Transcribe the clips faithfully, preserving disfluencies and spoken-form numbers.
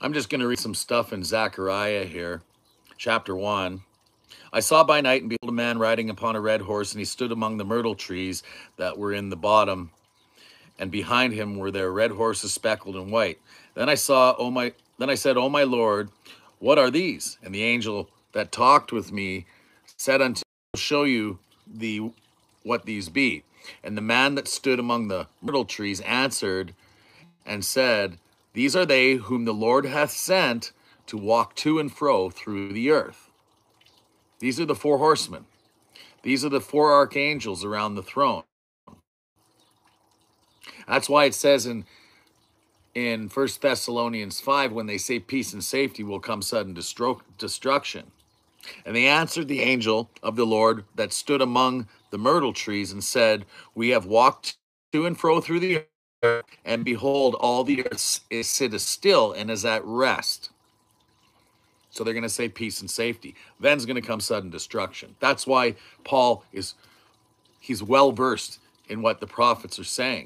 I'm just going to read some stuff in Zechariah here, chapter one. I saw by night, and behold, a man riding upon a red horse, and he stood among the myrtle trees that were in the bottom, and behind him were their red horses speckled and white. Then I saw, oh my, then I said, O my Lord, what are these? And the angel that talked with me said unto me, I will show you the what these be. And the man that stood among the myrtle trees answered and said, These are they whom the Lord hath sent to walk to and fro through the earth. These are the four horsemen. These are the four archangels around the throne. That's why it says in in First Thessalonians five, when they say peace and safety will come sudden destruction. And they answered the angel of the Lord that stood among the myrtle trees and said, We have walked to and fro through the earth, and behold, all the earth is sitteth still and is at rest. So they're going to say peace and safety. Then's going to come sudden destruction. That's why Paul is, he's well versed in what the prophets are saying.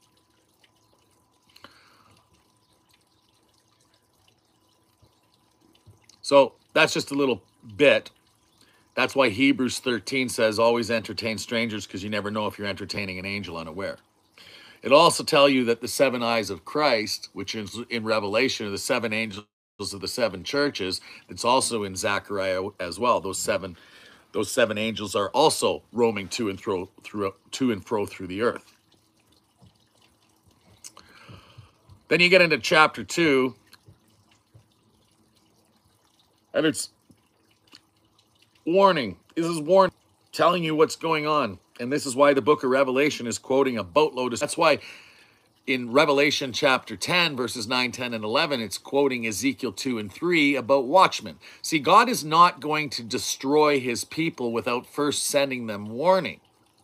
So that's just a little bit. That's why Hebrews thirteen says, always entertain strangers, because you never know if you're entertaining an angel unaware. It'll also tell you that the seven eyes of Christ, which is in Revelation, are the seven angels of the seven churches. It's also in Zechariah as well. Those seven, those seven angels are also roaming to and fro through to and fro through the earth. Then you get into chapter two, and it's warning. This is warning, telling you what's going on. And this is why the book of Revelation is quoting a boatload of... That's why in Revelation chapter ten, verses nine, ten, and eleven, it's quoting Ezekiel two and three about watchmen. See, God is not going to destroy his people without first sending them warning.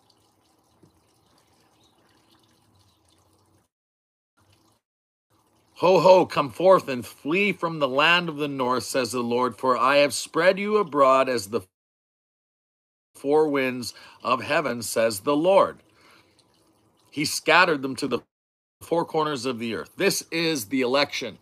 Ho, ho, come forth and flee from the land of the north, says the Lord, for I have spread you abroad as the four winds of heaven, says the Lord. He scattered them to the four corners of the earth. This is the election.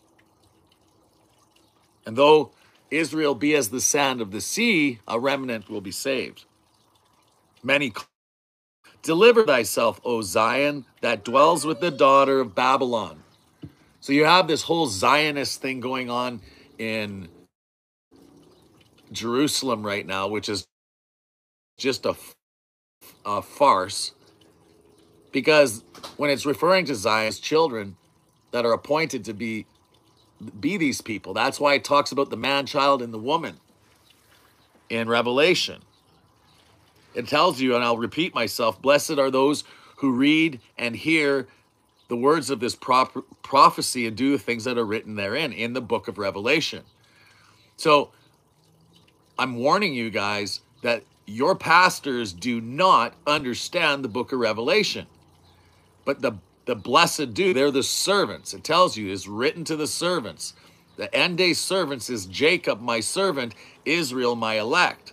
And though Israel be as the sand of the sea, a remnant will be saved. Many deliver thyself, O Zion, that dwells with the daughter of Babylon. So you have this whole Zionist thing going on in Jerusalem right now, which is just a, a farce. Because when it's referring to Zion's children that are appointed to be, be these people, that's why it talks about the man, child, and the woman in Revelation. It tells you, and I'll repeat myself, blessed are those who read and hear the words of this prop- prophecy and do the things that are written therein in the book of Revelation. So I'm warning you guys that your pastors do not understand the book of Revelation. But the, the blessed do. They're the servants. It tells you, it's written to the servants. The end day servants is Jacob, my servant, Israel, my elect.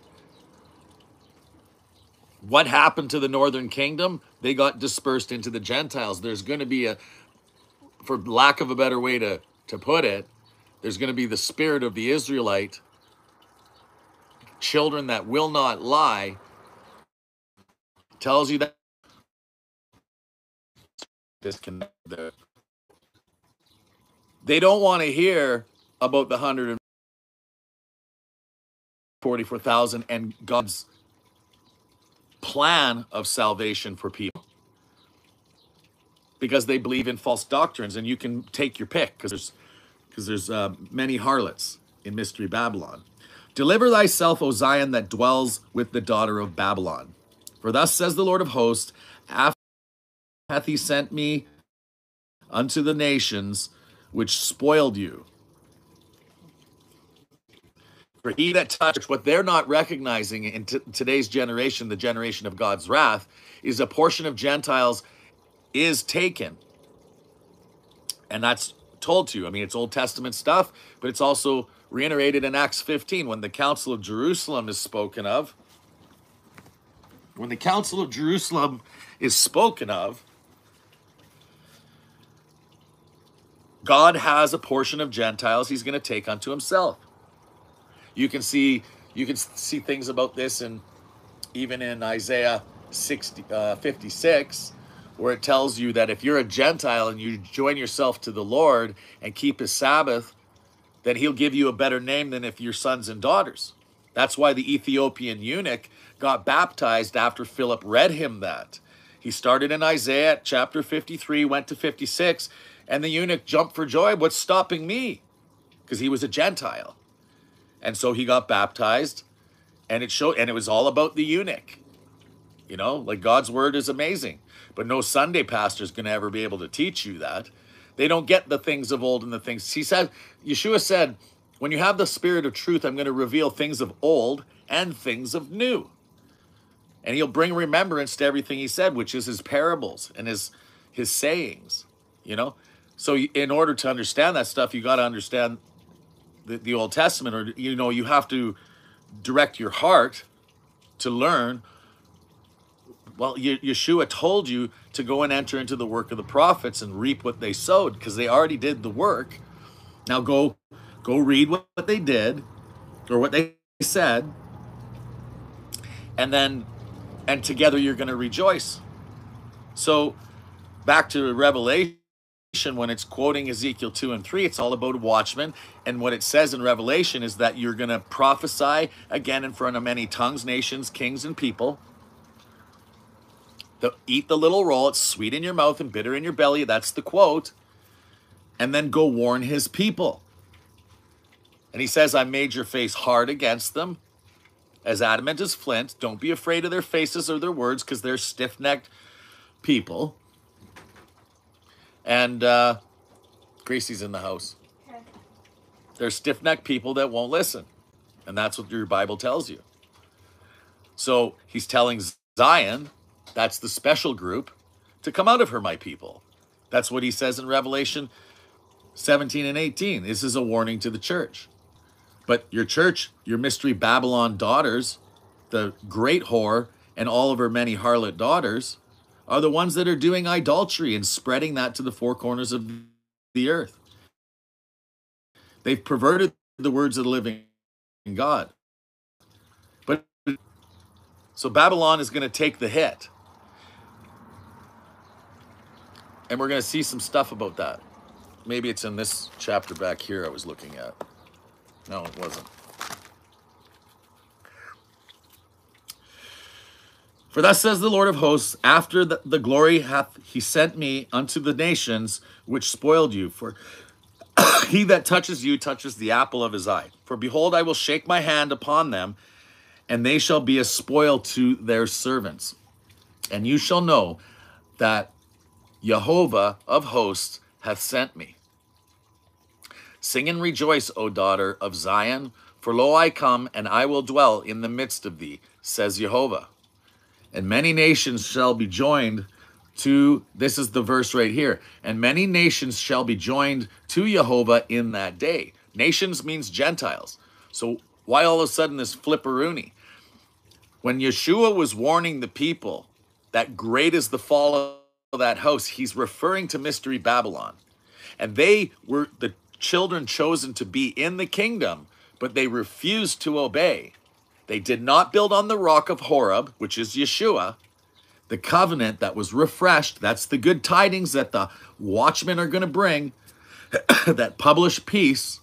What happened to the northern kingdom? They got dispersed into the Gentiles. There's going to be a, for lack of a better way to, to put it, there's going to be the spirit of the Israelite, children that will not lie. Tells you that disconnect there. They don't want to hear about the one hundred forty-four thousand and God's plan of salvation for people, because they believe in false doctrines. And you can take your pick, because there's because there's uh, many harlots in Mystery Babylon. Deliver thyself, O Zion, that dwells with the daughter of Babylon. For thus says the Lord of hosts, after hath he sent me unto the nations which spoiled you. For he that touched, what they're not recognizing in t- today's generation, the generation of God's wrath, is a portion of Gentiles is taken. And that's told to you. I mean, it's Old Testament stuff, but it's also reiterated in Acts fifteen when the Council of Jerusalem is spoken of. When the Council of Jerusalem is spoken of, God has a portion of Gentiles he's going to take unto himself. You can see you can see things about this in even in Isaiah sixty, uh, fifty-six, where it tells you that if you're a Gentile and you join yourself to the Lord and keep his Sabbath, then he'll give you a better name than if you're sons and daughters. That's why the Ethiopian eunuch got baptized after Philip read him that. He started in Isaiah chapter fifty-three, went to fifty-six, and the eunuch jumped for joy. What's stopping me? Because he was a Gentile. And so he got baptized, and it showed, and it was all about the eunuch. You know, like God's word is amazing, but no Sunday pastor is going to ever be able to teach you that. They don't get the things of old and the things. He said, Yeshua said, when you have the spirit of truth, I'm going to reveal things of old and things of new. And he'll bring remembrance to everything he said, which is his parables and his, his sayings, you know? So in order to understand that stuff, you got to understand the, the Old Testament, or, you know, you have to direct your heart to learn. Well, Yeshua told you to go and enter into the work of the prophets and reap what they sowed, because they already did the work. Now go, go read what, what they did or what they said, and then, and together you're going to rejoice. So back to Revelation, when it's quoting Ezekiel two and three, it's all about a watchman. And what it says in Revelation is that you're going to prophesy again in front of many tongues, nations, kings, and people. The, eat the little roll, it's sweet in your mouth and bitter in your belly. That's the quote. And then go warn his people. And he says, I made your face hard against them, as adamant as flint. Don't be afraid of their faces or their words, because they're stiff-necked people. And uh, Gracie's in the house. Okay. They're stiff-necked people that won't listen. And that's what your Bible tells you. So he's telling Zion, that's the special group, to come out of her, my people. That's what he says in Revelation seventeen and eighteen. This is a warning to the church. But your church, your mystery Babylon daughters, the great whore and all of her many harlot daughters, are the ones that are doing idolatry and spreading that to the four corners of the earth. They've perverted the words of the living God. But so Babylon is going to take the hit. And we're going to see some stuff about that. Maybe it's in this chapter back here I was looking at. No, it wasn't. For thus says the Lord of hosts, after the, the glory hath he sent me unto the nations which spoiled you. For he that touches you touches the apple of his eye. For behold, I will shake my hand upon them, and they shall be a spoil to their servants. And you shall know that Jehovah of hosts hath sent me. Sing and rejoice, O daughter of Zion, for lo, I come, and I will dwell in the midst of thee, says Jehovah. And many nations shall be joined to, this is the verse right here, and many nations shall be joined to Jehovah in that day. Nations means Gentiles. So why all of a sudden this flipperoony? When Yeshua was warning the people that great is the fall of that house, he's referring to Mystery Babylon. And they were the children chosen to be in the kingdom, but they refused to obey. They did not build on the rock of Horeb, which is Yeshua, the covenant that was refreshed. That's the good tidings that the watchmen are going to bring, that publish peace.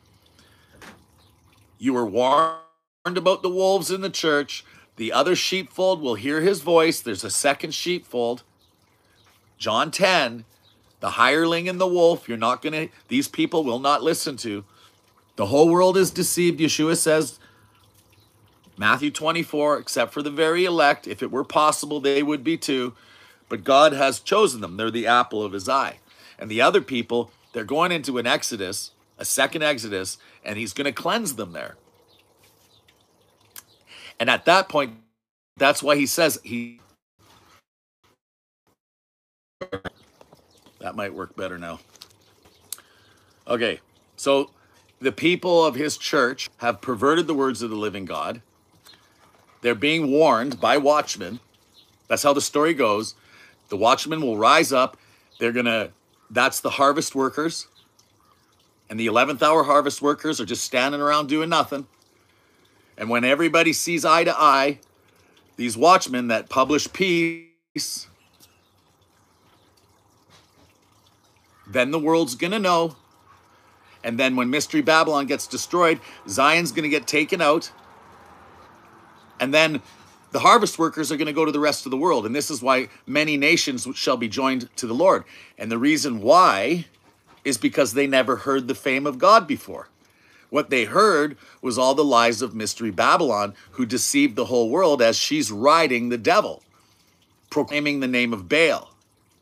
You were warned about the wolves in the church. The other sheepfold will hear his voice. There's a second sheepfold. John ten, the hireling and the wolf, you're not going to, these people will not listen to. The whole world is deceived, Yeshua says, Matthew twenty-four, except for the very elect. If it were possible, they would be too. But God has chosen them. They're the apple of his eye. And the other people, they're going into an exodus, a second exodus, and he's going to cleanse them there. And at that point, that's why he says he... That might work better now. Okay, so the people of his church have perverted the words of the living God. They're being warned by watchmen. That's how the story goes. The watchmen will rise up. They're going to, that's the harvest workers. And the eleventh hour harvest workers are just standing around doing nothing. And when everybody sees eye to eye, these watchmen that publish peace, then the world's going to know. And then when Mystery Babylon gets destroyed, Zion's going to get taken out. And then the harvest workers are going to go to the rest of the world. And this is why many nations shall be joined to the Lord. And the reason why is because they never heard the fame of God before. What they heard was all the lies of Mystery Babylon, who deceived the whole world as she's riding the devil, proclaiming the name of Baal.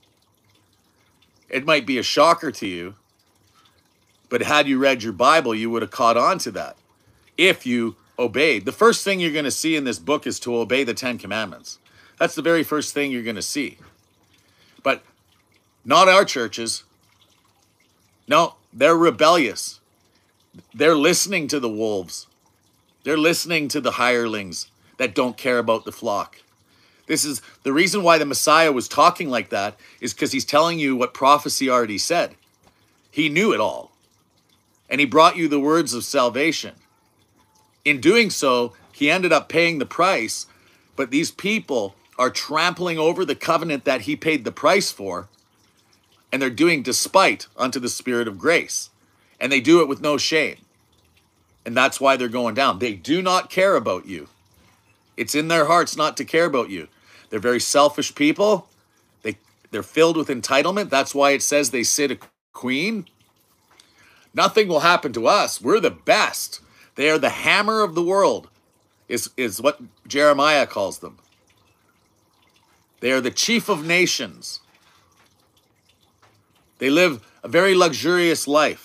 It might be a shocker to you, but had you read your Bible, you would have caught on to that. If you obeyed. The first thing you're going to see in this book is to obey the Ten Commandments. That's the very first thing you're going to see. But not our churches. No, they're rebellious. They're listening to the wolves. They're listening to the hirelings that don't care about the flock. This is the reason why the Messiah was talking like that, is because he's telling you what prophecy already said. He knew it all. And he brought you the words of salvation. In doing so, he ended up paying the price, but these people are trampling over the covenant that he paid the price for, and they're doing despite unto the Spirit of grace. And they do it with no shame. And that's why they're going down. They do not care about you. It's in their hearts not to care about you. They're very selfish people. They, they're filled with entitlement. That's why it says they sit a queen. Nothing will happen to us. We're the best. They are the hammer of the world, is, is what Jeremiah calls them. They are the chief of nations. They live a very luxurious life.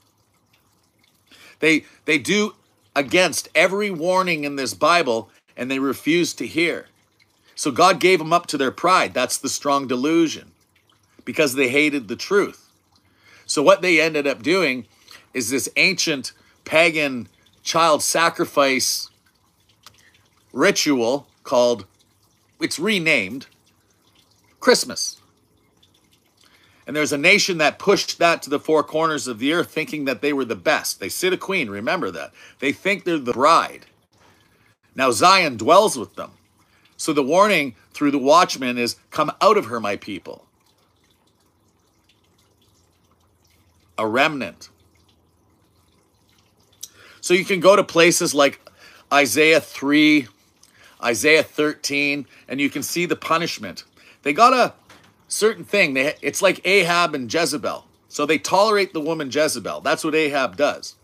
They, they do against every warning in this Bible, and they refuse to hear. So God gave them up to their pride. That's the strong delusion, because they hated the truth. So what they ended up doing is this ancient pagan child sacrifice ritual called, it's renamed Christmas. And there's a nation that pushed that to the four corners of the earth, thinking that they were the best. They sit a queen, remember that. They think they're the bride. Now Zion dwells with them. So the warning through the watchman is, come out of her, my people. A remnant. So you can go to places like Isaiah three, Isaiah thirteen, and you can see the punishment. They got a certain thing. They, it's like Ahab and Jezebel. So they tolerate the woman Jezebel. That's what Ahab does.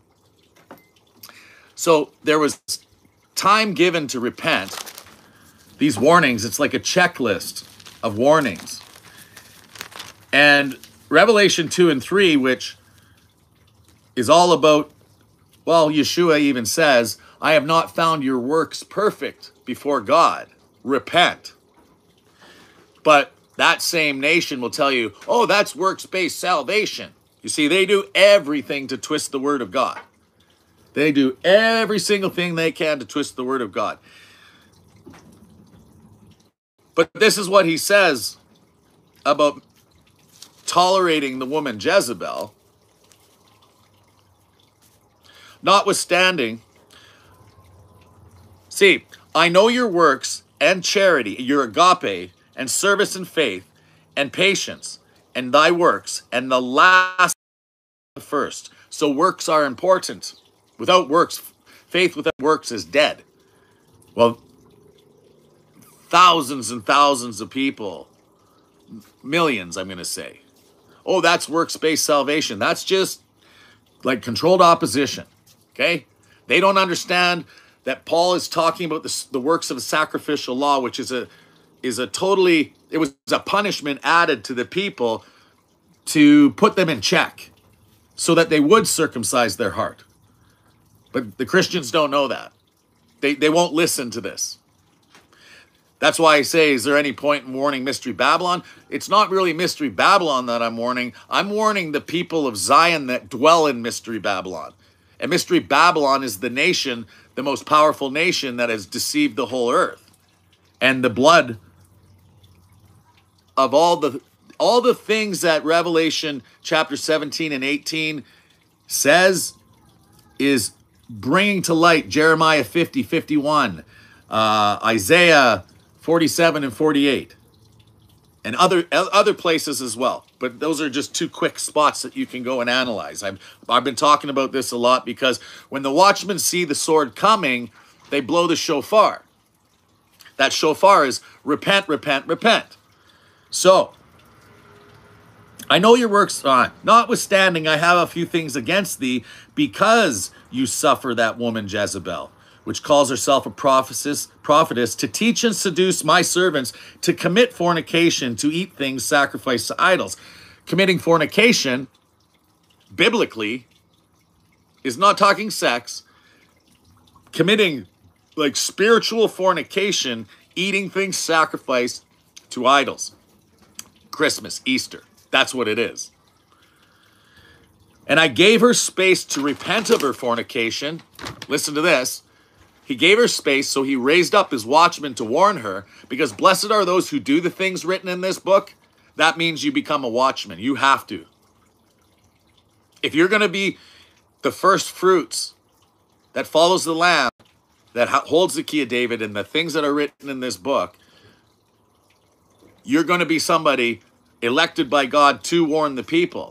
So there was time given to repent. These warnings, it's like a checklist of warnings. And Revelation two and three, which is all about, well, Yeshua even says, I have not found your works perfect before God. Repent. But that same nation will tell you, oh, that's works-based salvation. You see, they do everything to twist the word of God. They do every single thing they can to twist the word of God. But this is what he says about tolerating the woman Jezebel. Notwithstanding, see, I know your works and charity, your agape, and service and faith, and patience, and thy works, and the last the first. So works are important. Without works, faith without works is dead. Well, thousands and thousands of people, millions, I'm going to say. Oh, that's works-based salvation. That's just like controlled opposition, okay? They don't understand that Paul is talking about the, the works of a sacrificial law, which is a is a totally, it was a punishment added to the people to put them in check so that they would circumcise their heart. But the Christians don't know that. They, they won't listen to this. That's why I say, is there any point in warning Mystery Babylon? It's not really Mystery Babylon that I'm warning. I'm warning the people of Zion that dwell in Mystery Babylon. And Mystery Babylon is the nation, the most powerful nation that has deceived the whole earth. And the blood of all the all the things that Revelation chapter seventeen and eighteen says is bringing to light Jeremiah fifty, fifty-one, uh, Isaiah forty-seven and forty-eight, and other other places as well. But those are just two quick spots that you can go and analyze. I've, I've been talking about this a lot because when the watchmen see the sword coming, they blow the shofar. That shofar is repent, repent, repent. So, I know your works, uh, notwithstanding, I have a few things against thee, because you suffer that woman Jezebel, which calls herself a prophetess, prophetess, to teach and seduce my servants to commit fornication, to eat things sacrificed to idols. Committing fornication, biblically, is not talking sex. Committing, like, spiritual fornication, eating things sacrificed to idols. Christmas, Easter. That's what it is. And I gave her space to repent of her fornication. Listen to this. He gave her space, so he raised up his watchmen to warn her, because blessed are those who do the things written in this book. That means you become a watchman. You have to. If you're going to be the first fruits that follows the Lamb, that holds the key of David and the things that are written in this book, you're going to be somebody elected by God to warn the people.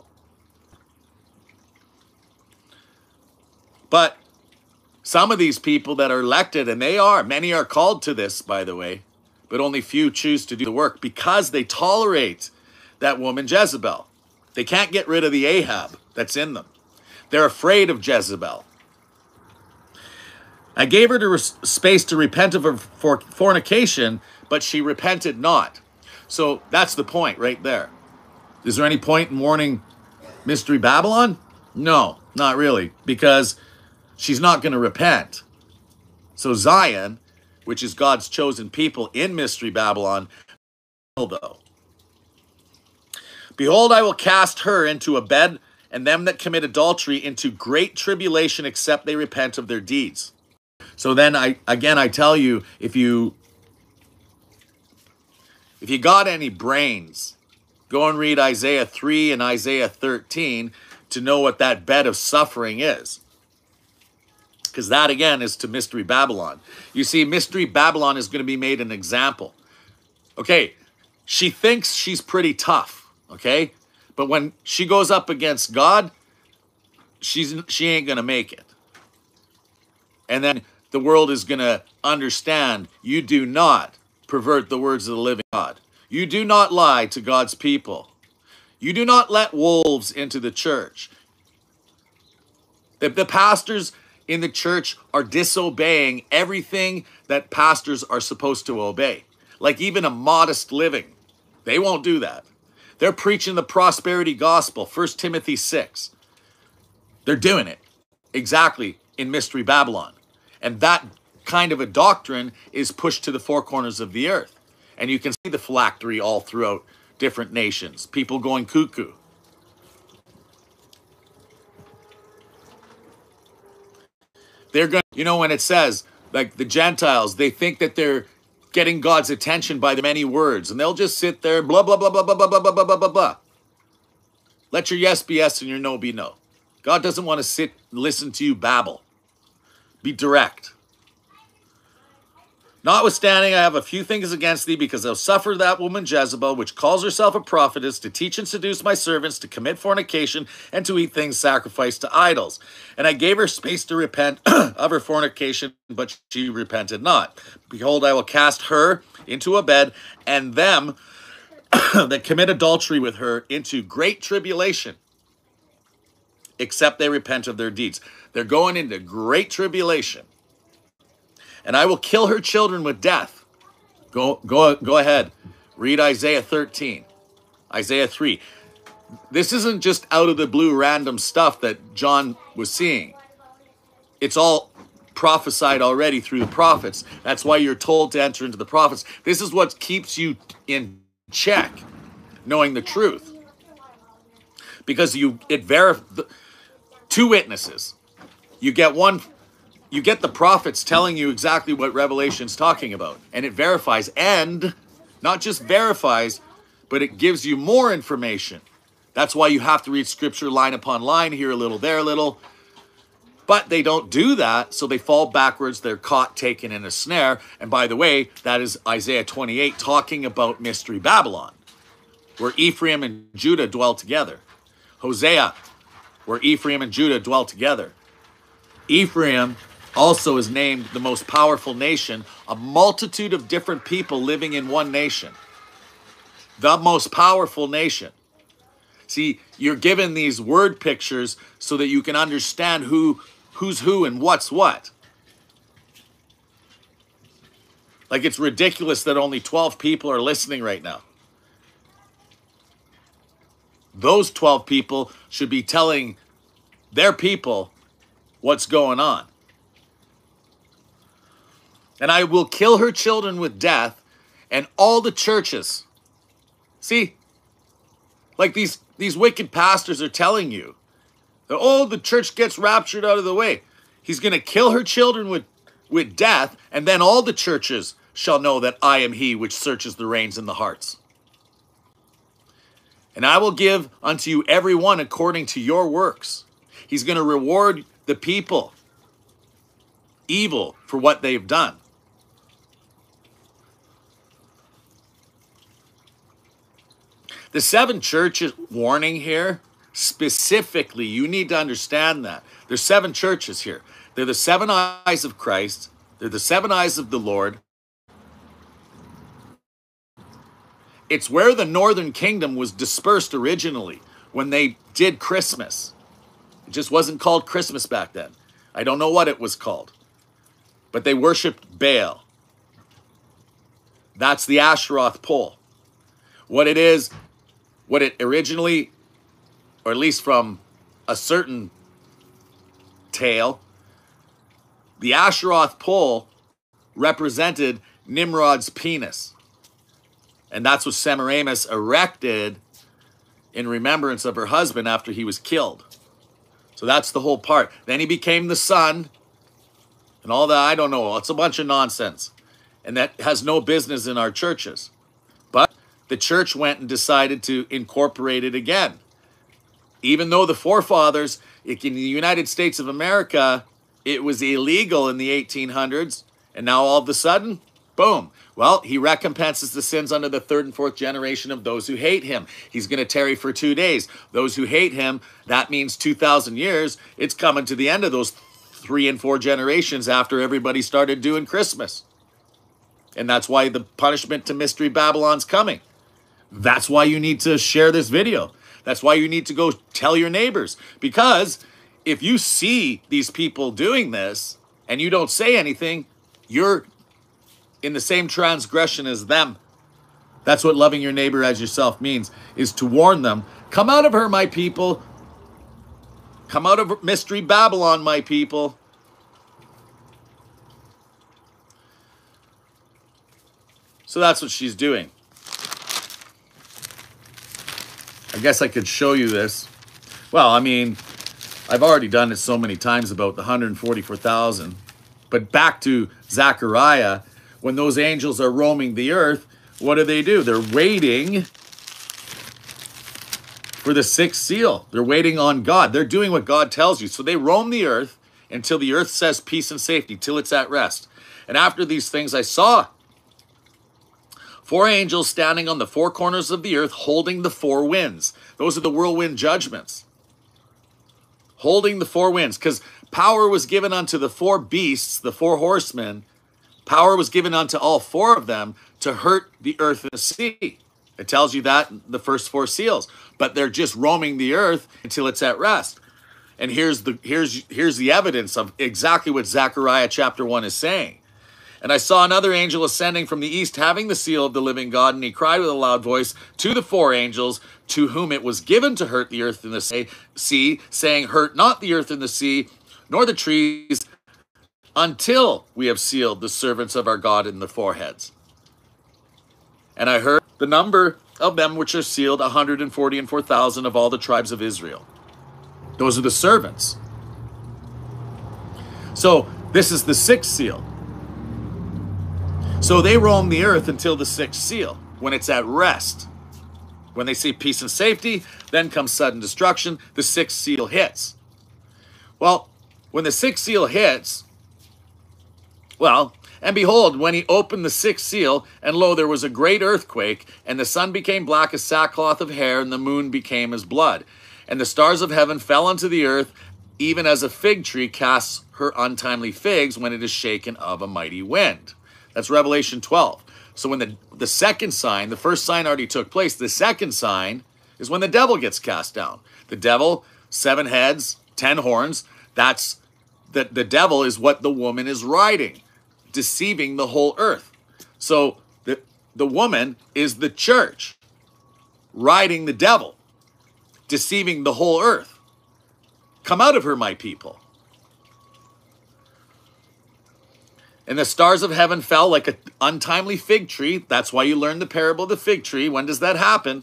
But some of these people that are elected, and they are, many are called to this, by the way, but only few choose to do the work because they tolerate that woman Jezebel. They can't get rid of the Ahab that's in them. They're afraid of Jezebel. I gave her to space to repent of her for fornication, but she repented not. So that's the point right there. Is there any point in warning Mystery Babylon? No, not really, because she's not going to repent. So Zion, which is God's chosen people in Mystery Babylon, will though. Behold, I will cast her into a bed, and them that commit adultery into great tribulation, except they repent of their deeds. So then, I again, I tell you, if you if you got any brains, go and read Isaiah three and Isaiah thirteen to know what that bed of suffering is. Because that, again, is to Mystery Babylon. You see, Mystery Babylon is going to be made an example. Okay, she thinks she's pretty tough, okay? But when she goes up against God, she's she ain't going to make it. And then the world is going to understand you do not pervert the words of the living God. You do not lie to God's people. You do not let wolves into the church. The, the pastors in the church are disobeying everything that pastors are supposed to obey. Like even a modest living. They won't do that. They're preaching the prosperity gospel, First Timothy six. They're doing it exactly in Mystery Babylon. And that kind of a doctrine is pushed to the four corners of the earth. And you can see the phylactery all throughout different nations. People going cuckoo. They're going, you know, when it says, like the Gentiles, they think that they're getting God's attention by the many words. And they'll just sit there, blah, blah, blah, blah, blah, blah, blah, blah, blah, blah, blah. Let your yes be yes and your no be no. God doesn't want to sit and listen to you babble. Be direct. Notwithstanding, I have a few things against thee, because thou suffer that woman Jezebel, which calls herself a prophetess, to teach and seduce my servants to commit fornication and to eat things sacrificed to idols. And I gave her space to repent of her fornication, but she repented not. Behold, I will cast her into a bed, and them that commit adultery with her into great tribulation, except they repent of their deeds. They're going into great tribulation. And I will kill her children with death. Go, go, go ahead. Read Isaiah thirteen. Isaiah three. This isn't just out of the blue random stuff that John was seeing. It's all prophesied already through the prophets. That's why you're told to enter into the prophets. This is what keeps you in check, knowing the truth. Because you it verifies two witnesses. You get one... You get the prophets telling you exactly what Revelation's talking about. And it verifies, and not just verifies, but it gives you more information That's why you have to read scripture line upon line, here a little, there a little. But they don't do that, so they fall backwards. They're caught, taken in a snare. And by the way, that is Isaiah twenty-eight talking about Mystery Babylon, where Ephraim and Judah dwell together. Hosea, where Ephraim and Judah dwell together. Ephraim also is named the most powerful nation, a multitude of different people living in one nation. The most powerful nation. See, you're given these word pictures so that you can understand who who's who and what's what. Like, it's ridiculous that only twelve people are listening right now. Those twelve people should be telling their people what's going on. And I will kill her children with death, and all the churches. See, like these, these wicked pastors are telling you that, oh, the church gets raptured out of the way. He's going to kill her children with, with death, and then all the churches shall know that I am he which searches the reins and the hearts. And I will give unto you every one according to your works. He's going to reward the people evil for what they've done. The seven churches warning here, specifically, you need to understand that. There's seven churches here. They're the seven eyes of Christ. They're the seven eyes of the Lord. It's where the northern kingdom was dispersed originally when they did Christmas. It just wasn't called Christmas back then. I don't know what it was called. But they worshipped Baal. That's the Asheroth pole. What it is, what it originally, or at least from a certain tale, the Asheroth pole represented Nimrod's penis. And that's what Semiramis erected in remembrance of her husband after he was killed. So that's the whole part. Then he became the sun and all that. I don't know. It's a bunch of nonsense. And that has no business in our churches. But the church went and decided to incorporate it again. Even though the forefathers, in the United States of America, it was illegal in the eighteen hundreds. And now all of a sudden, boom. Well, he recompenses the sins under the third and fourth generation of those who hate him. He's going to tarry for two days. Those who hate him, that means two thousand years. It's coming to the end of those three and four generations after everybody started doing Christmas. And that's why the punishment to Mystery Babylon's coming. That's why you need to share this video. That's why you need to go tell your neighbors. Because if you see these people doing this and you don't say anything, you're in the same transgression as them. That's what loving your neighbor as yourself means, is to warn them. Come out of her, my people. Come out of Mystery Babylon, my people. So that's what she's doing. I guess I could show you this. Well, I mean, I've already done it so many times about the one hundred forty-four thousand. But back to Zechariah, when those angels are roaming the earth, what do they do? They're waiting for the sixth seal. They're waiting on God. They're doing what God tells you. So they roam the earth until the earth says peace and safety, till it's at rest. And after these things I saw four angels standing on the four corners of the earth, holding the four winds. Those are the whirlwind judgments. Holding the four winds, because power was given unto the four beasts, the four horsemen. Power was given unto all four of them to hurt the earth and the sea. It tells you that in the first four seals. But they're just roaming the earth until it's at rest. And here's the here's here's the evidence of exactly what Zechariah chapter one is saying. And I saw another angel ascending from the east, having the seal of the living God, and he cried with a loud voice to the four angels, to whom it was given to hurt the earth and the sea, saying, hurt not the earth and the sea, nor the trees, until we have sealed the servants of our God in the foreheads. And I heard the number of them which are sealed, one hundred forty and four thousand of all the tribes of Israel. Those are the servants. So this is the sixth seal. So they roam the earth until the sixth seal, when it's at rest. When they see peace and safety, then comes sudden destruction. The sixth seal hits. Well, when the sixth seal hits, well, and behold, when he opened the sixth seal, and lo, there was a great earthquake, and the sun became black as sackcloth of hair, and the moon became as blood. And the stars of heaven fell unto the earth, even as a fig tree casts her untimely figs when it is shaken of a mighty wind. That's Revelation twelve. So when the, the second sign, the first sign already took place, the second sign is when the devil gets cast down. The devil, seven heads, ten horns, that's the, the devil is what the woman is riding, deceiving the whole earth. So the, the woman is the church riding the devil, deceiving the whole earth. Come out of her, my people. And the stars of heaven fell like an untimely fig tree. That's why you learn the parable of the fig tree. When does that happen?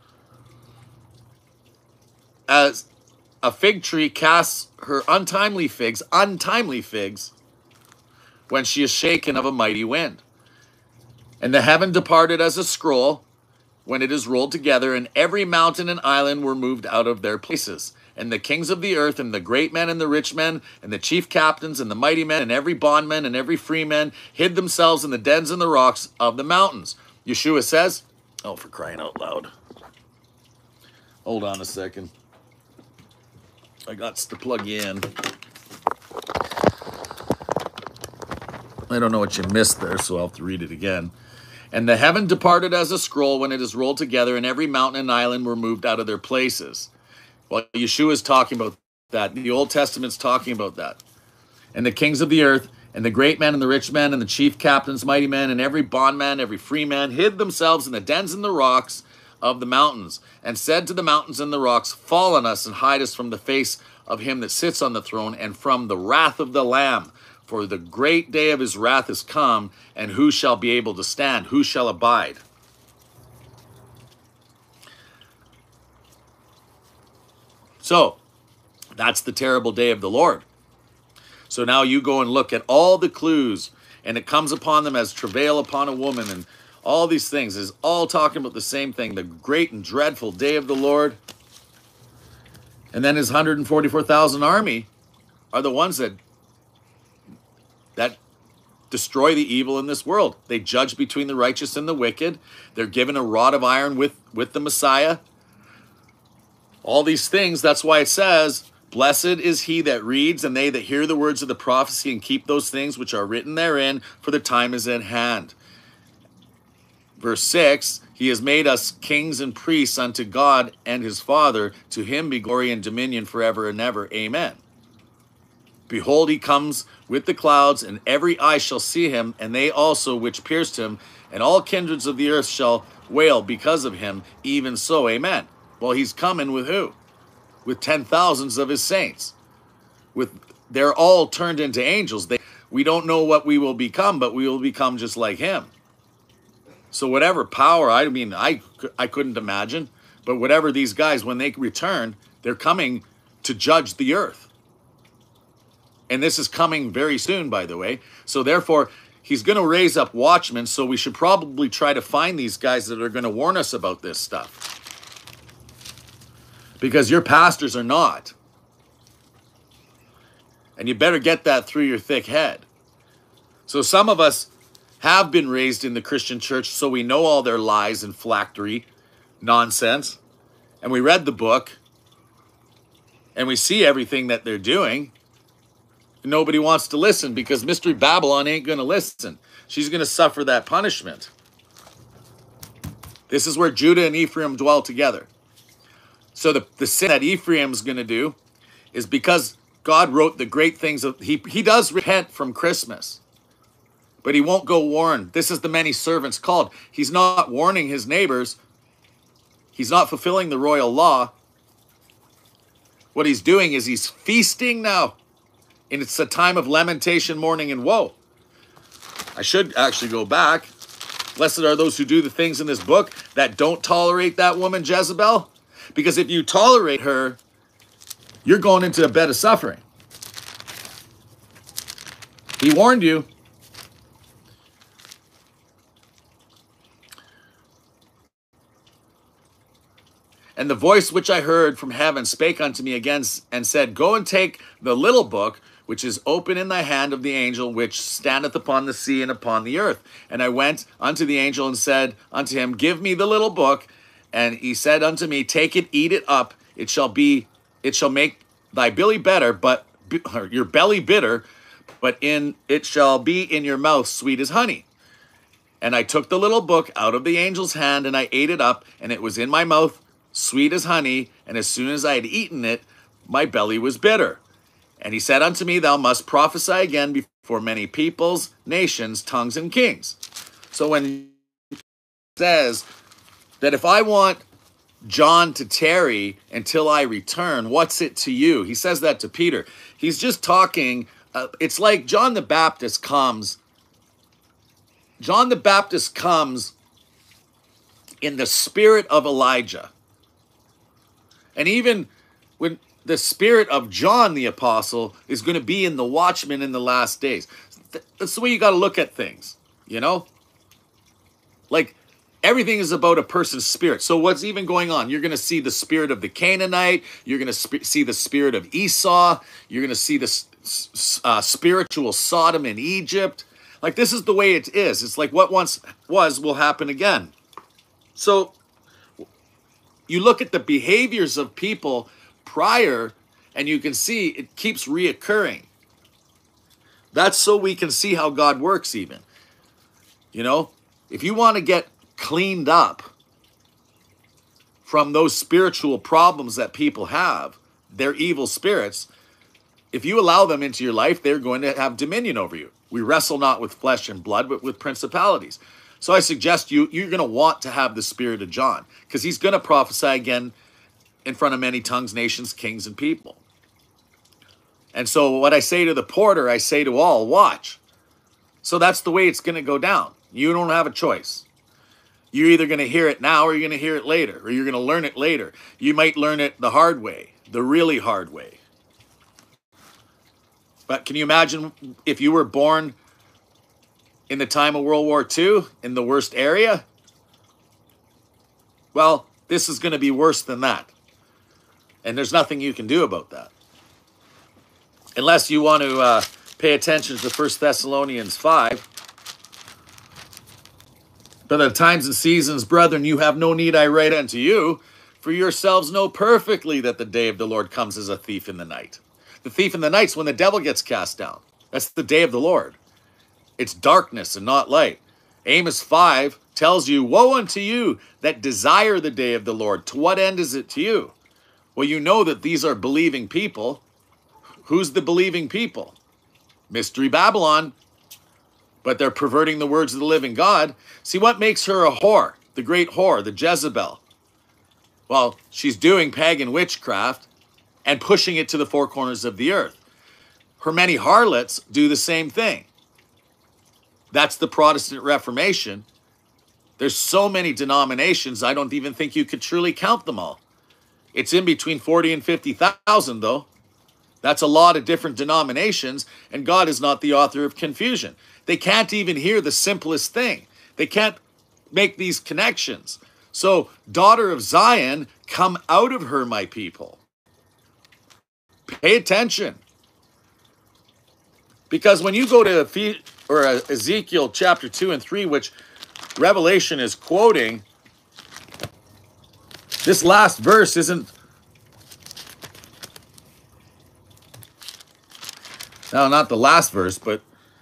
As a fig tree casts her untimely figs, untimely figs, when she is shaken of a mighty wind. And the heaven departed as a scroll when it is rolled together, and every mountain and island were moved out of their places. And the kings of the earth, and the great men, and the rich men, and the chief captains, and the mighty men, and every bondman, and every freeman, hid themselves in the dens and the rocks of the mountains. Yeshua says, oh, for crying out loud. Hold on a second. I got to plug you in. I don't know what you missed there, so I'll have to read it again. And the heaven departed as a scroll when it is rolled together, and every mountain and island were moved out of their places. Well, Yeshua is talking about that. The Old Testament's talking about that. And the kings of the earth, and the great men, and the rich men, and the chief captains, mighty men, and every bondman, every free man, hid themselves in the dens and the rocks of the mountains, and said to the mountains and the rocks, fall on us, and hide us from the face of him that sits on the throne, and from the wrath of the Lamb. For the great day of his wrath is come, and who shall be able to stand? Who shall abide? So, that's the terrible day of the Lord. So now you go and look at all the clues, and it comes upon them as travail upon a woman, and all these things is all talking about the same thing, the great and dreadful day of the Lord. And then his one hundred forty-four thousand army are the ones that that destroy the evil in this world. They judge between the righteous and the wicked. They're given a rod of iron with, with the Messiah. All these things, that's why it says, blessed is he that reads, and they that hear the words of the prophecy, and keep those things which are written therein, for the time is at hand. Verse six, he has made us kings and priests unto God and his Father. To him be glory and dominion forever and ever. Amen. Behold, he comes with the clouds, and every eye shall see him, and they also which pierced him, and all kindreds of the earth shall wail because of him. Even so, amen. Well, he's coming with who? With ten thousands of his saints. With they're all turned into angels. They, we don't know what we will become, but we will become just like him. So whatever power, I mean, I, I couldn't imagine, but whatever these guys, when they return, they're coming to judge the earth. And this is coming very soon, by the way. So therefore, he's going to raise up watchmen, so we should probably try to find these guys that are going to warn us about this stuff. Because your pastors are not. And you better get that through your thick head. So some of us have been raised in the Christian church, so we know all their lies and phylactery nonsense. And we read the book, and we see everything that they're doing. Nobody wants to listen because Mystery Babylon ain't going to listen. She's going to suffer that punishment. This is where Judah and Ephraim dwell together. So the, the sin that Ephraim's going to do is because God wrote the great things. Of, he, he does repent from Christmas, but he won't go warn. This is the many servants called. He's not warning his neighbors. He's not fulfilling the royal law. What he's doing is he's feasting now. And it's a time of lamentation, mourning, and woe. I should actually go back. Blessed are those who do the things in this book that don't tolerate that woman Jezebel. Because if you tolerate her, you're going into a bed of suffering. He warned you. And the voice which I heard from heaven spake unto me again and said, Go and take the little book, which is open in thy hand of the angel, which standeth upon the sea and upon the earth. And I went unto the angel and said unto him, Give me the little book. And he said unto me, Take it, eat it up. It shall be, it shall make thy belly better, but your belly bitter, but in it shall be in your mouth sweet as honey. And I took the little book out of the angel's hand, and I ate it up, and it was in my mouth sweet as honey. And as soon as I had eaten it, my belly was bitter. And he said unto me, Thou must prophesy again before many peoples, nations, tongues, and kings. So when he says that if I want John to tarry until I return, what's it to you? He says that to Peter. He's just talking. Uh, it's like John the Baptist comes. John the Baptist comes in the spirit of Elijah. And even when the spirit of John the Apostle is going to be in the watchman in the last days. That's the way you got to look at things, you know? Like, everything is about a person's spirit. So what's even going on? You're going to see the spirit of the Canaanite. You're going to sp- see the spirit of Esau. You're going to see the uh, spiritual Sodom in Egypt. Like, this is the way it is. It's like what once was will happen again. So you look at the behaviors of people prior, and you can see it keeps reoccurring. That's so we can see how God works even. You know, if you want to get cleaned up from those spiritual problems that people have, they're evil spirits. If you allow them into your life, they're going to have dominion over you. We wrestle not with flesh and blood, but with principalities. So I suggest you, you're going to want to have the spirit of John, because he's going to prophesy again in front of many tongues, nations, kings, and people. And so what I say to the porter, I say to all, watch. So that's the way it's going to go down. You don't have a choice. You're either going to hear it now or you're going to hear it later, or you're going to learn it later. You might learn it the hard way, the really hard way. But can you imagine if you were born in the time of World War Two in the worst area? Well, this is going to be worse than that. And there's nothing you can do about that. Unless you want to uh, pay attention to First Thessalonians five. But the times and seasons, brethren, you have no need I write unto you, for yourselves know perfectly that the day of the Lord comes as a thief in the night. The thief in the night's when the devil gets cast down. That's the day of the Lord. It's darkness and not light. Amos five tells you, Woe unto you that desire the day of the Lord. To what end is it to you? Well, you know that these are believing people. Who's the believing people? Mystery Babylon. But they're perverting the words of the living God. See, what makes her a whore? The great whore, the Jezebel. Well, she's doing pagan witchcraft and pushing it to the four corners of the earth. Her many harlots do the same thing. That's the Protestant Reformation. There's so many denominations, I don't even think you could truly count them all. It's in between forty and fifty thousand, though. That's a lot of different denominations, and God is not the author of confusion. They can't even hear the simplest thing. They can't make these connections. So, daughter of Zion, come out of her, my people. Pay attention. Because when you go to Ephes- or Ezekiel chapter two and three, which Revelation is quoting, this last verse isn't... No, not the last verse, but...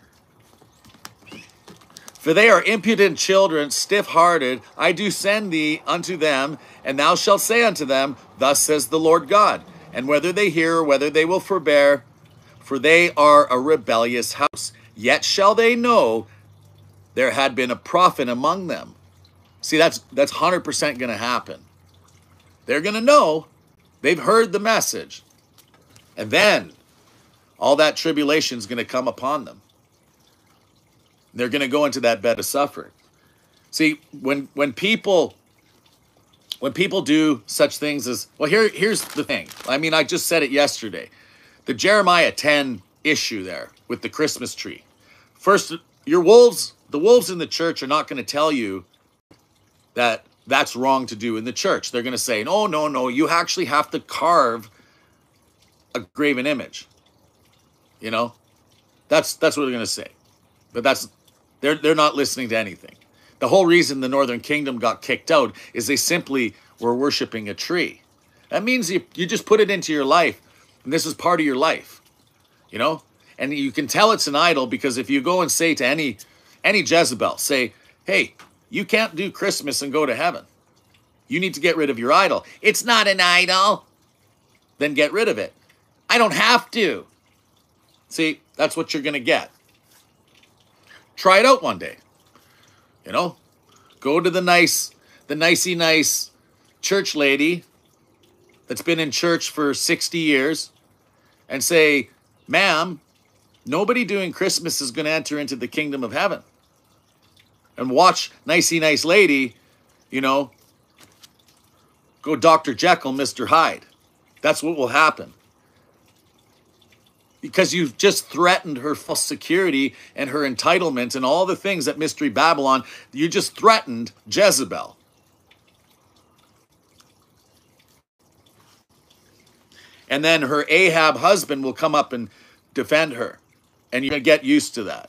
For they are impudent children, stiff-hearted. I do send thee unto them, and thou shalt say unto them, Thus says the Lord God. And whether they hear or whether they will forbear, for they are a rebellious house. Yet shall they know there had been a prophet among them. See, that's that's one hundred percent going to happen. They're going to know. They've heard the message. And then all that tribulation is going to come upon them. They're going to go into that bed of suffering. See, when when people when people do such things as, well, here here's the thing. I mean, I just said it yesterday. The Jeremiah ten issue there with the Christmas tree. First, your wolves, the wolves in the church are not going to tell you that that's wrong to do in the church. They're going to say, no, no, no, you actually have to carve a graven image. You know, that's that's what they're going to say. But that's they're they're not listening to anything. The whole reason the Northern Kingdom got kicked out is they simply were worshiping a tree. That means you, you just put it into your life, and this is part of your life, you know? And you can tell it's an idol because if you go and say to any any Jezebel, say, hey, you can't do Christmas and go to heaven. You need to get rid of your idol. It's not an idol. Then get rid of it. I don't have to. See, that's what you're going to get. Try it out one day. You know, go to the nice, the nicey nice church lady that's been in church for sixty years and say, ma'am, nobody doing Christmas is going to enter into the kingdom of heaven. And watch nicey nice lady, you know, go Doctor Jekyll, Mister Hyde. That's what will happen. Because you've just threatened her false security and her entitlement and all the things that Mystery Babylon, you just threatened Jezebel. And then her Ahab husband will come up and defend her. And you're going to get used to that.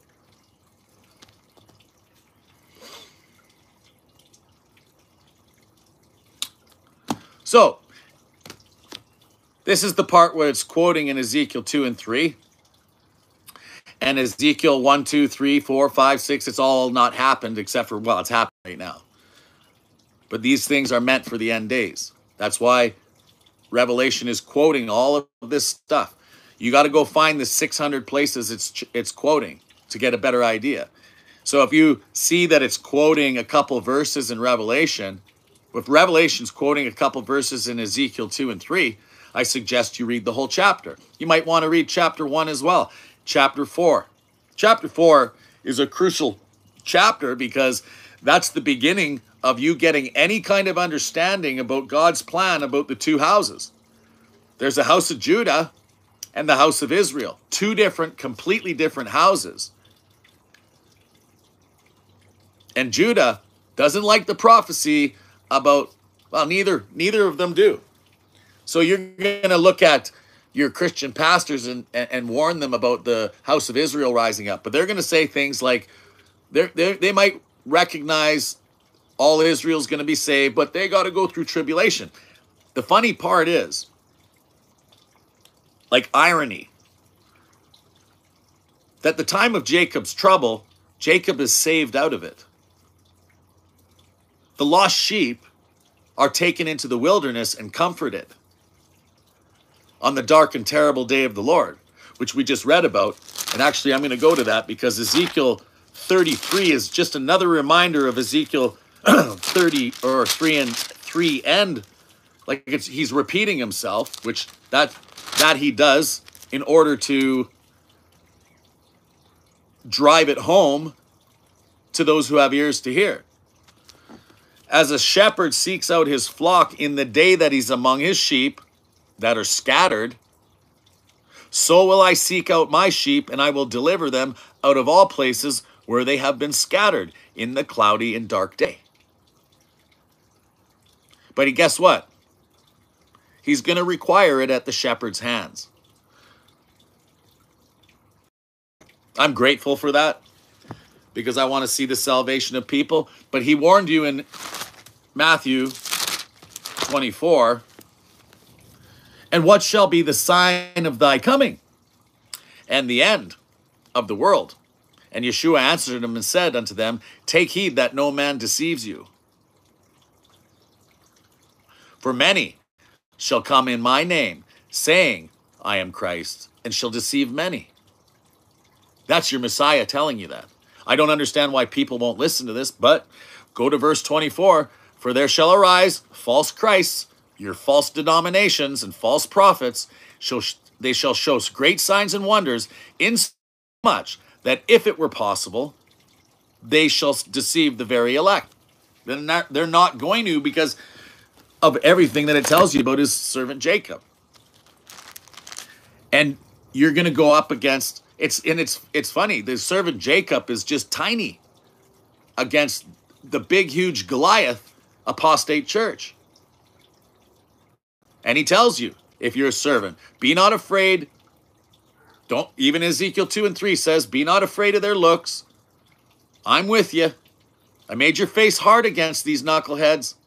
So, this is the part where it's quoting in Ezekiel two and three. And Ezekiel one, two, three, four, five, six, it's all not happened except for, well, it's happening right now. But these things are meant for the end days. That's why Revelation is quoting all of this stuff. You got to go find the six hundred places it's it's quoting to get a better idea. So if you see that it's quoting a couple verses in Revelation, if Revelation's quoting a couple verses in Ezekiel two and three, I suggest you read the whole chapter. You might want to read chapter one as well. Chapter four. Chapter four is a crucial chapter because that's the beginning of you getting any kind of understanding about God's plan about the two houses. There's a house of Judah and the house of Israel. Two different, completely different houses. And Judah doesn't like the prophecy about, well, neither, neither of them do. So you're going to look at your Christian pastors and, and, and warn them about the house of Israel rising up. But they're going to say things like, they're, they're, they might recognize all Israel's going to be saved, but they got to go through tribulation. The funny part is, like irony, that the time of Jacob's trouble, Jacob is saved out of it. The lost sheep are taken into the wilderness and comforted on the dark and terrible day of the Lord, which we just read about. And actually, I'm going to go to that because Ezekiel thirty-three is just another reminder of Ezekiel thirty or three and three and like it's, he's repeating himself, which that that he does in order to drive it home to those who have ears to hear. As a shepherd seeks out his flock in the day that he's among his sheep that are scattered, so will I seek out my sheep, and I will deliver them out of all places where they have been scattered in the cloudy and dark day. But guess what? He's going to require it at the shepherd's hands. I'm grateful for that because I want to see the salvation of people. But he warned you in Matthew twenty-four, and what shall be the sign of thy coming and the end of the world? And Yeshua answered him and said unto them, take heed that no man deceives you. For many shall come in my name, saying, I am Christ, and shall deceive many. That's your Messiah telling you that. I don't understand why people won't listen to this, but go to verse twenty-four. For there shall arise false Christs, your false denominations and false prophets, shall they shall show great signs and wonders, insomuch that if it were possible, they shall deceive the very elect. They're not, they're not going to, because of everything that it tells you about his servant Jacob. And you're going to go up against, it's and it's it's funny, the servant Jacob is just tiny against the big, huge Goliath apostate church. And he tells you, if you're a servant, be not afraid. Don't, even Ezekiel two and three says, be not afraid of their looks. I'm with you. I made your face hard against these knuckleheads.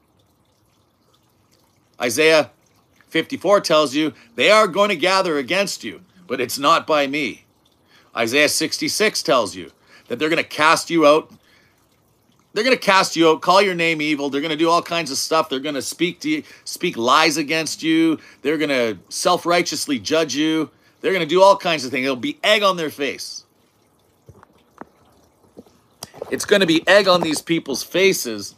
Isaiah fifty-four tells you, they are going to gather against you, but it's not by me. Isaiah sixty-six tells you that they're going to cast you out. They're going to cast you out, call your name evil. They're going to do all kinds of stuff. They're going to speak to you, speak lies against you. They're going to self-righteously judge you. They're going to do all kinds of things. It'll be egg on their face. It's going to be egg on these people's faces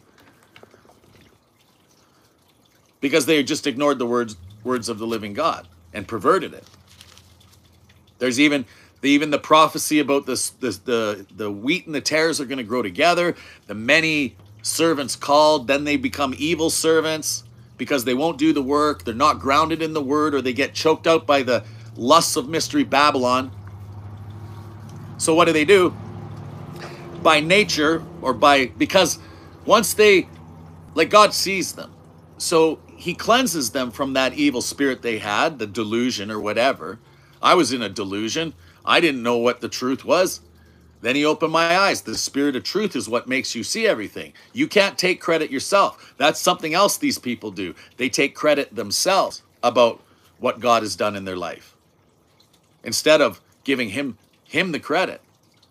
because they just ignored the words words of the living God and perverted it. There's even the, even the prophecy about this, this the the wheat and the tares are going to grow together. The many servants called, then they become evil servants because they won't do the work. They're not grounded in the word, or they get choked out by the lusts of mystery Babylon. So what do they do? By nature, or by, because once they, like, God sees them. So he cleanses them from that evil spirit they had, the delusion or whatever. I was in a delusion. I didn't know what the truth was. Then he opened my eyes. The spirit of truth is what makes you see everything. You can't take credit yourself. That's something else these people do. They take credit themselves about what God has done in their life, instead of giving him, him the credit.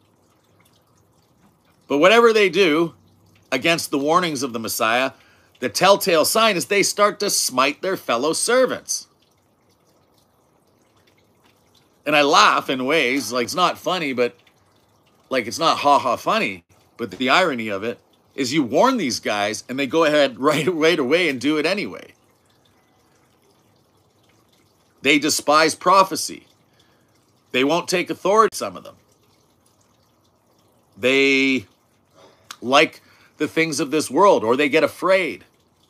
But whatever they do against the warnings of the Messiah, the telltale sign is they start to smite their fellow servants. And I laugh in ways, like, it's not funny, but like, it's not ha-ha funny. But the irony of it is you warn these guys and they go ahead right, right away and do it anyway. They despise prophecy. They won't take authority, some of them. They like the things of this world, or they get afraid.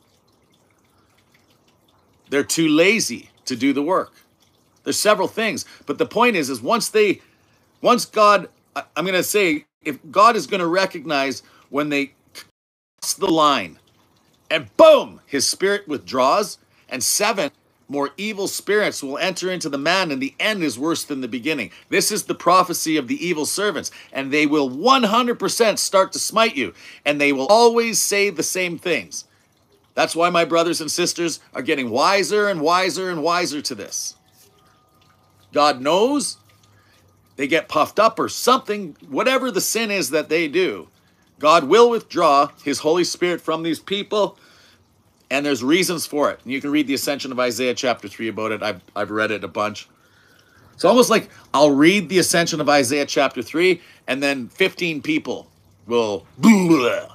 They're too lazy to do the work. There's several things, but the point is, is once they, once God, I'm going to say, if God is going to recognize when they cross the line, and boom, his spirit withdraws, and seven more evil spirits will enter into the man, and the end is worse than the beginning. This is the prophecy of the evil servants, and they will one hundred percent start to smite you, and they will always say the same things. That's why my brothers and sisters are getting wiser and wiser and wiser to this. God knows they get puffed up or something, whatever the sin is that they do, God will withdraw his Holy Spirit from these people, and there's reasons for it. And you can read the Ascension of Isaiah chapter three about it. I've, I've read it a bunch. It's almost like I'll read the Ascension of Isaiah chapter three, and then fifteen people will, blah.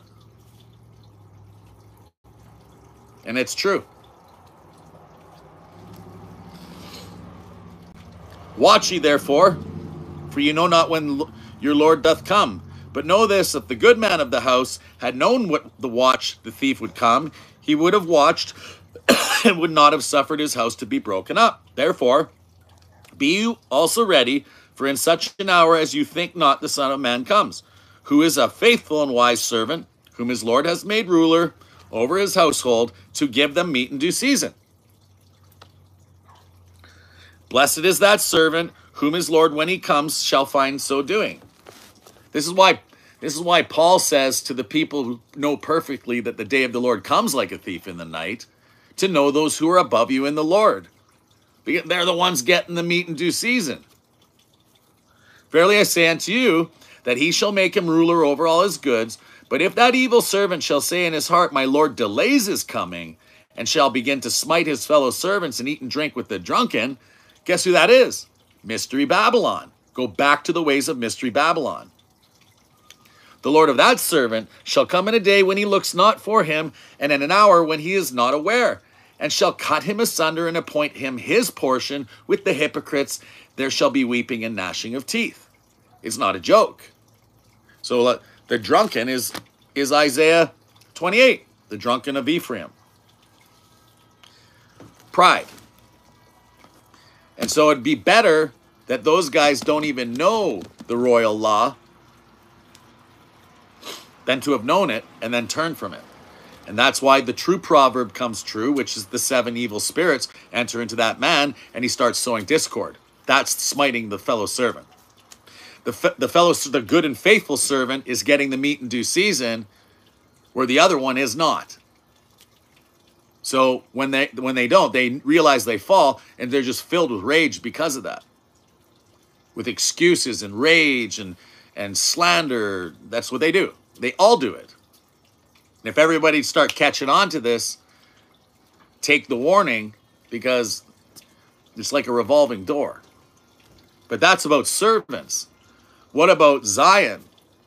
And it's true. Watch ye therefore, for you know not when your Lord doth come. But know this, if the good man of the house had known what the watch the thief would come, he would have watched and would not have suffered his house to be broken up. Therefore, be you also ready, for in such an hour as you think not, the Son of Man comes, who is a faithful and wise servant, whom his Lord has made ruler over his household, to give them meat in due season. Blessed is that servant whom his Lord, when he comes, shall find so doing. This is why, this is why Paul says to the people who know perfectly that the day of the Lord comes like a thief in the night, to know those who are above you in the Lord. Because they're the ones getting the meat in due season. Verily I say unto you, that he shall make him ruler over all his goods. But if that evil servant shall say in his heart, my Lord delays his coming, and shall begin to smite his fellow servants and eat and drink with the drunken, guess who that is? Mystery Babylon. Go back to the ways of Mystery Babylon. The Lord of that servant shall come in a day when he looks not for him, and in an hour when he is not aware, and shall cut him asunder and appoint him his portion with the hypocrites. There shall be weeping and gnashing of teeth. It's not a joke. So uh, the drunken is, is Isaiah twenty-eight, the drunken of Ephraim. Pride. And so it'd be better that those guys don't even know the royal law than to have known it and then turn from it. And that's why the true proverb comes true, which is the seven evil spirits enter into that man and he starts sowing discord. That's smiting the fellow servant. The, fe the fellow, the good and faithful servant is getting the meat in due season, where the other one is not. So when they when they don't, they realize they fall, and they're just filled with rage because of that. With excuses and rage and, and slander. That's what they do. They all do it. And if everybody start catching on to this, take the warning, because it's like a revolving door. But that's about servants. What about Zion?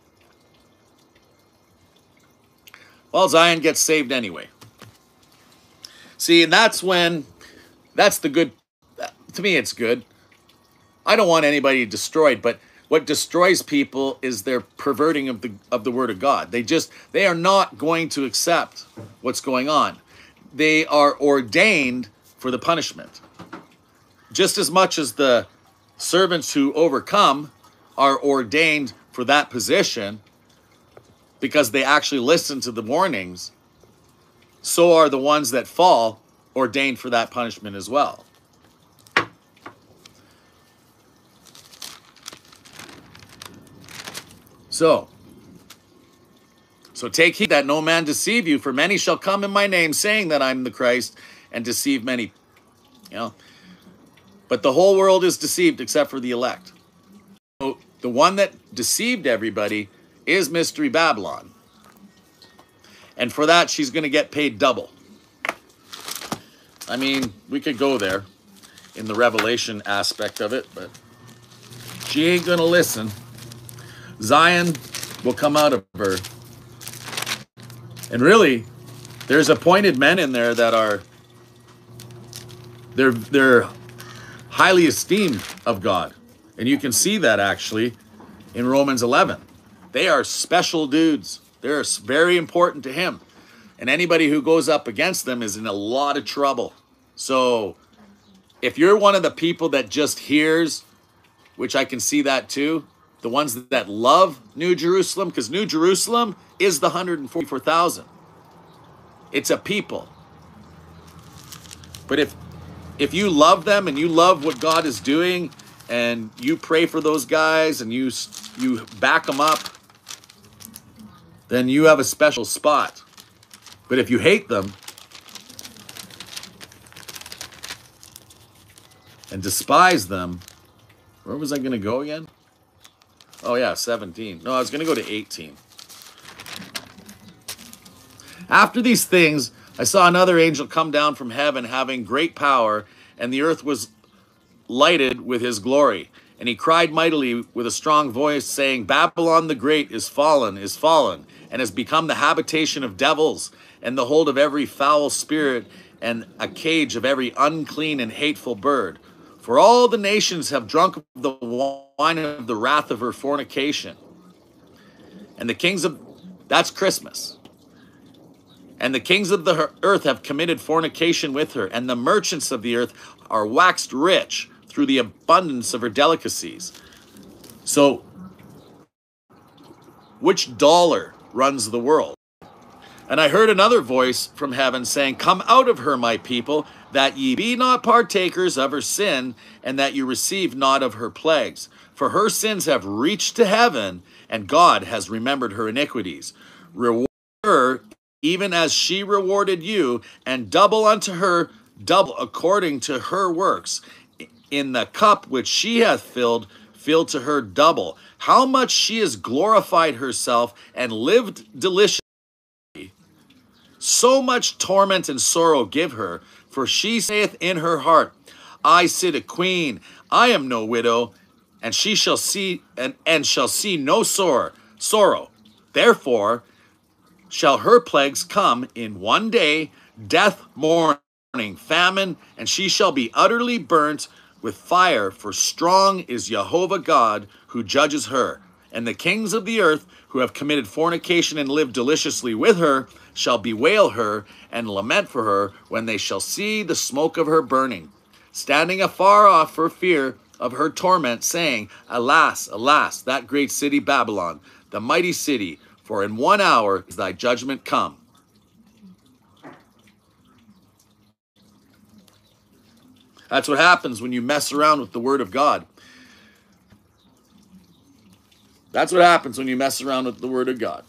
Well, Zion gets saved anyway. See, and that's when, that's the good, to me it's good. I don't want anybody destroyed, but what destroys people is their perverting of the of the word of God. They just, they are not going to accept what's going on. They are ordained for the punishment. Just as much as the servants who overcome are ordained for that position because they actually listen to the warnings, so are the ones that fall ordained for that punishment as well. So, so take heed that no man deceive you, for many shall come in my name, saying that I'm the Christ, and deceive many. You know, but the whole world is deceived except for the elect. So the one that deceived everybody is Mystery Babylon. And for that, she's going to get paid double. I mean, we could go there in the revelation aspect of it, but she ain't going to listen. Zion will come out of her. And really, there's appointed men in there that are, they're, they're highly esteemed of God. And you can see that actually in Romans eleven. They are special dudes. They're very important to him. And anybody who goes up against them is in a lot of trouble. So if you're one of the people that just hears, which I can see that too, the ones that love New Jerusalem, because New Jerusalem is the one hundred forty-four thousand. It's a people. But if if you love them and you love what God is doing and you pray for those guys and you you back them up, then you have a special spot. But if you hate them and despise them, where was I going to go again? Oh yeah, seventeen. No, I was going to go to eighteen. After these things, I saw another angel come down from heaven, having great power, and the earth was lighted with his glory. And he cried mightily with a strong voice, saying, Babylon the Great is fallen, is fallen, and has become the habitation of devils, and the hold of every foul spirit, and a cage of every unclean and hateful bird. For all the nations have drunk of the wine of the wrath of her fornication. And the kings of, that's Christmas. And the kings of the earth have committed fornication with her, and the merchants of the earth are waxed rich through the abundance of her delicacies. So, which dollar runs the world? And I heard another voice from heaven saying, Come out of her, my people, that ye be not partakers of her sin, and that you receive not of her plagues. For her sins have reached to heaven, and God has remembered her iniquities. Reward her, even as she rewarded you, and double unto her, double according to her works. In the cup which she hath filled, fill to her double. How much she has glorified herself, and lived deliciously, so much torment and sorrow give her, for she saith in her heart, I sit a queen, I am no widow, and she shall see and, and shall see no sore, sorrow. Therefore shall her plagues come in one day, death, mourning, famine, and she shall be utterly burnt with fire, for strong is Jehovah God who judges her. And the kings of the earth who have committed fornication and lived deliciously with her shall bewail her and lament for her when they shall see the smoke of her burning, standing afar off for fear of her torment, saying, Alas, alas, that great city Babylon, the mighty city, for in one hour is thy judgment come. That's what happens when you mess around with the word of God. That's what happens when you mess around with the word of God.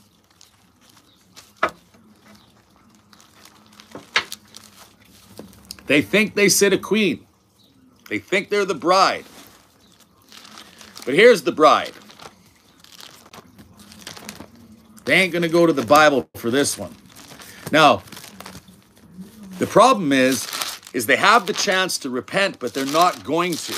They think they sit a queen. They think they're the bride. But here's the bride. They ain't going to go to the Bible for this one. Now, the problem is, is they have the chance to repent, but they're not going to.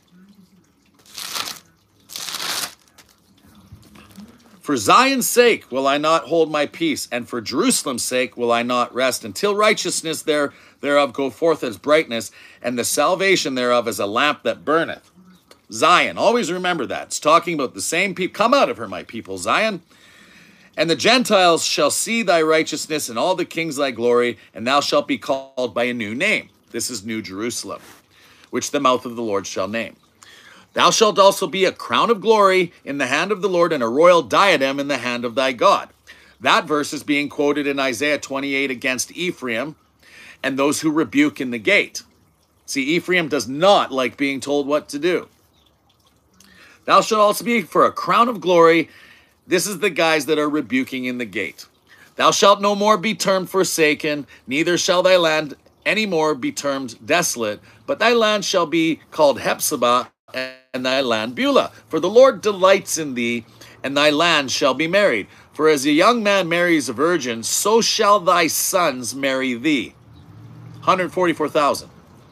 For Zion's sake will I not hold my peace, and for Jerusalem's sake will I not rest, until righteousness there, thereof go forth as brightness, and the salvation thereof as a lamp that burneth. Zion, always remember that. It's talking about the same people. Come out of her, my people, Zion. And the Gentiles shall see thy righteousness, and all the kings thy glory, and thou shalt be called by a new name. This is New Jerusalem, which the mouth of the Lord shall name. Thou shalt also be a crown of glory in the hand of the Lord, and a royal diadem in the hand of thy God. That verse is being quoted in Isaiah twenty-eight against Ephraim and those who rebuke in the gate. See, Ephraim does not like being told what to do. Thou shalt also be for a crown of glory. This is the guys that are rebuking in the gate. Thou shalt no more be termed forsaken, neither shall thy land any more be termed desolate, but thy land shall be called Hephzibah, and thy land Beulah. For the Lord delights in thee, and thy land shall be married. For as a young man marries a virgin, so shall thy sons marry thee. one hundred forty-four thousand.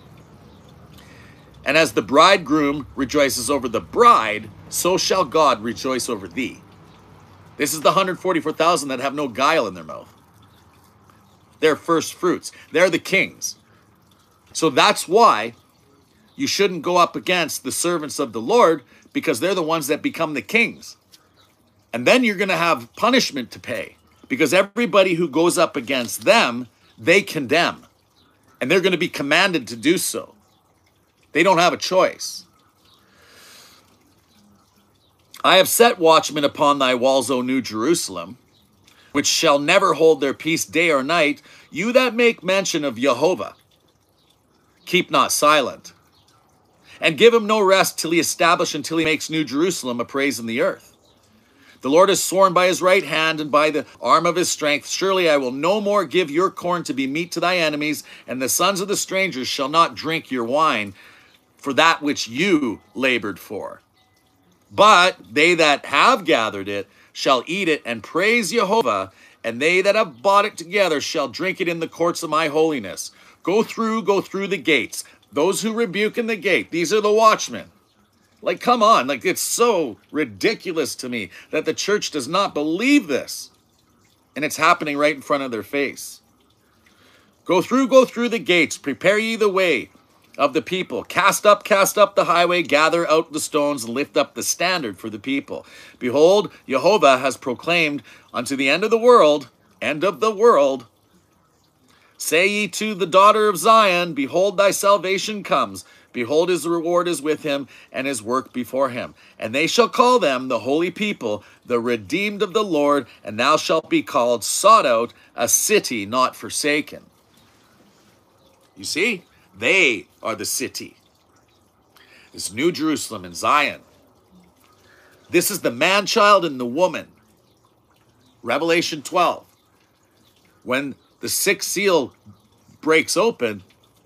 And as the bridegroom rejoices over the bride, so shall God rejoice over thee. This is the one hundred forty-four thousand that have no guile in their mouth. They're first fruits. They're the kings. So that's why you shouldn't go up against the servants of the Lord, because they're the ones that become the kings. And then you're going to have punishment to pay, because everybody who goes up against them, they condemn. And they're going to be commanded to do so. They don't have a choice. I have set watchmen upon thy walls, O New Jerusalem, which shall never hold their peace day or night. You that make mention of Jehovah, keep not silent. And give him no rest till he establish, until he makes New Jerusalem a praise in the earth. The Lord has sworn by his right hand and by the arm of his strength, surely I will no more give your corn to be meat to thy enemies, and the sons of the strangers shall not drink your wine for that which you labored for. But they that have gathered it shall eat it and praise Jehovah, and they that have bought it together shall drink it in the courts of my holiness. Go through, go through the gates. Those who rebuke in the gate, these are the watchmen. Like, come on, like, it's so ridiculous to me that the church does not believe this. And it's happening right in front of their face. Go through, go through the gates. Prepare ye the way of the people. Cast up, cast up the highway. Gather out the stones and lift up the standard for the people. Behold, Jehovah has proclaimed unto the end of the world, end of the world, say ye to the daughter of Zion, behold, thy salvation comes. Behold, his reward is with him, and his work before him. And they shall call them the holy people, the redeemed of the Lord, and thou shalt be called, sought out, a city not forsaken. You see, they are the city. This New Jerusalem in Zion. This is the man-child and the woman. Revelation twelve. When the sixth seal breaks open,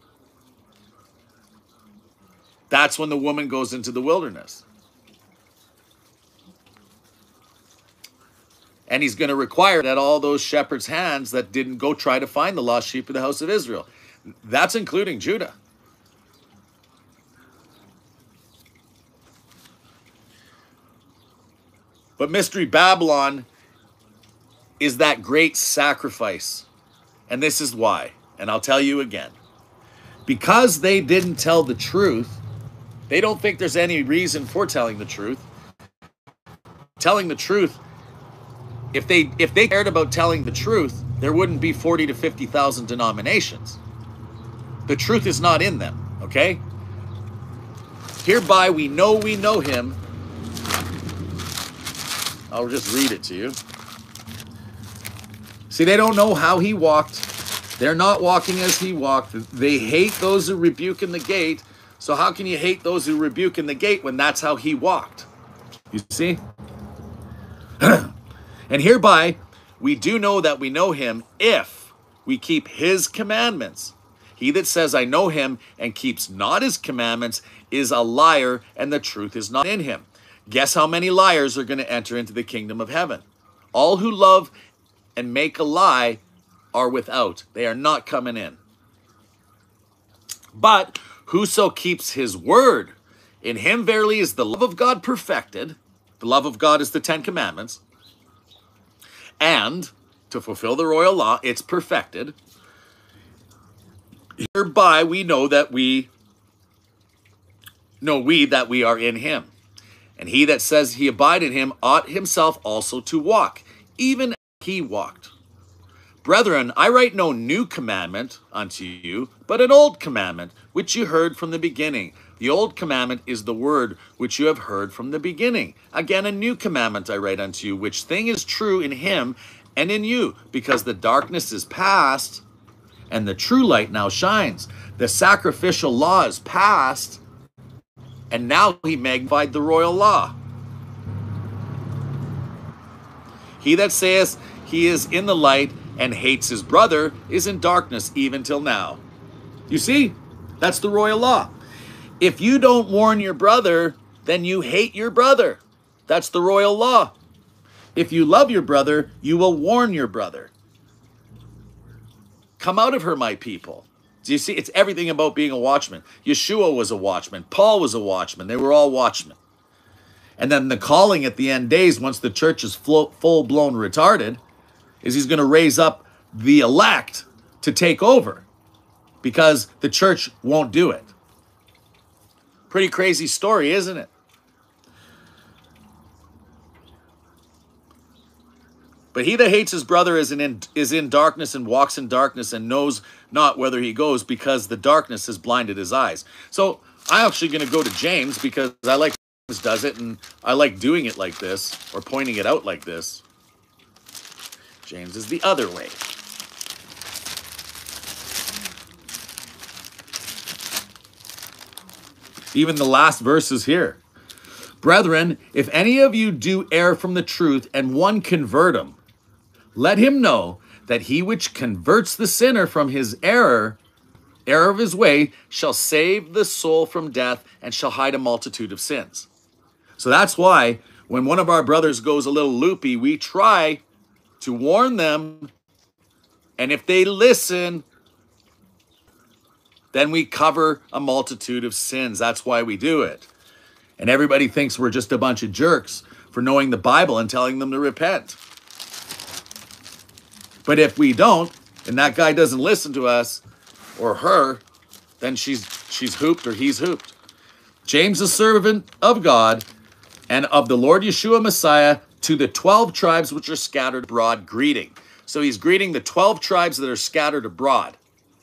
that's when the woman goes into the wilderness. And he's going to require that all those shepherds' hands that didn't go try to find the lost sheep of the house of Israel. That's including Judah. But Mystery Babylon is that great sacrifice. And this is why. And I'll tell you again. Because they didn't tell the truth, they don't think there's any reason for telling the truth. Telling the truth, if they if they cared about telling the truth, there wouldn't be forty to fifty thousand denominations. The truth is not in them, okay? Hereby we know we know him. I'll just read it to you. See, they don't know how he walked. They're not walking as he walked. They hate those who rebuke in the gate. So how can you hate those who rebuke in the gate when that's how he walked? You see? And hereby we do know that we know him if we keep his commandments. He that says, I know him, and keeps not his commandments is a liar, and the truth is not in him. Guess how many liars are going to enter into the kingdom of heaven? All who love and make a lie are without. They are not coming in. But whoso keeps his word, in him verily is the love of God perfected. The love of God is the Ten Commandments. And to fulfill the royal law, it's perfected. Hereby we know that we know we that we are in him. And he that says he abide in him ought himself also to walk, even as he walked. Brethren, I write no new commandment unto you, but an old commandment, which you heard from the beginning. The old commandment is the word which you have heard from the beginning. Again, a new commandment I write unto you, which thing is true in him and in you, because the darkness is past, and the true light now shines. The sacrificial law is past, and now he magnified the royal law. He that saith he is in the light and hates his brother is in darkness even till now. You see, that's the royal law. If you don't warn your brother, then you hate your brother. That's the royal law. If you love your brother, you will warn your brother. Come out of her, my people. Do you see? It's everything about being a watchman. Yeshua was a watchman. Paul was a watchman. They were all watchmen. And then the calling at the end days, once the church is full-blown retarded, is he's going to raise up the elect to take over because the church won't do it. Pretty crazy story, isn't it? But he that hates his brother is in, is in darkness and walks in darkness and knows not whither he goes because the darkness has blinded his eyes. So I'm actually going to go to James because I like James does it and I like doing it like this or pointing it out like this. James is the other way. Even the last verse is here. Brethren, if any of you do err from the truth and one convert him, let him know that he which converts the sinner from his error, error of his way, shall save the soul from death and shall hide a multitude of sins. So that's why when one of our brothers goes a little loopy, we try to warn them. And if they listen, then we cover a multitude of sins. That's why we do it. And everybody thinks we're just a bunch of jerks for knowing the Bible and telling them to repent. But if we don't, and that guy doesn't listen to us or her, then she's she's hooped or he's hooped. James, a servant of God and of the Lord Yeshua Messiah, to the twelve tribes which are scattered abroad, greeting. So he's greeting the twelve tribes that are scattered abroad.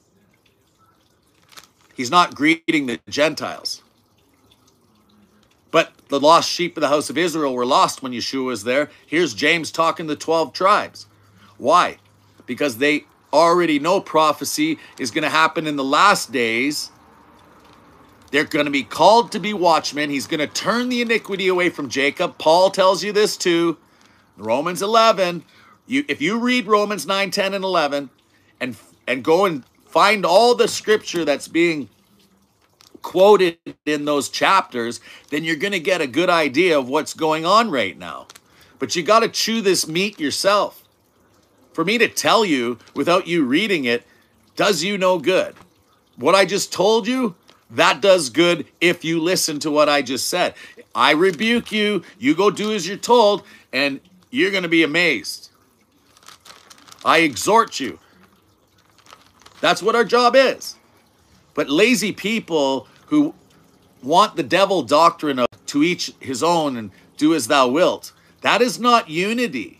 He's not greeting the Gentiles. But the lost sheep of the house of Israel were lost when Yeshua was there. Here's James talking to the twelve tribes. Why? Because they already know prophecy is going to happen in the last days. They're going to be called to be watchmen. He's going to turn the iniquity away from Jacob. Paul tells you this too. Romans eleven. You, if you read Romans nine, ten, and eleven and, and go and find all the scripture that's being quoted in those chapters, then you're going to get a good idea of what's going on right now. But you got to chew this meat yourself. For me to tell you without you reading it does you no good. What I just told you, that does good if you listen to what I just said. I rebuke you, you go do as you're told, and you're going to be amazed. I exhort you. That's what our job is. But lazy people who want the devil doctrine of to each his own and do as thou wilt, that is not unity.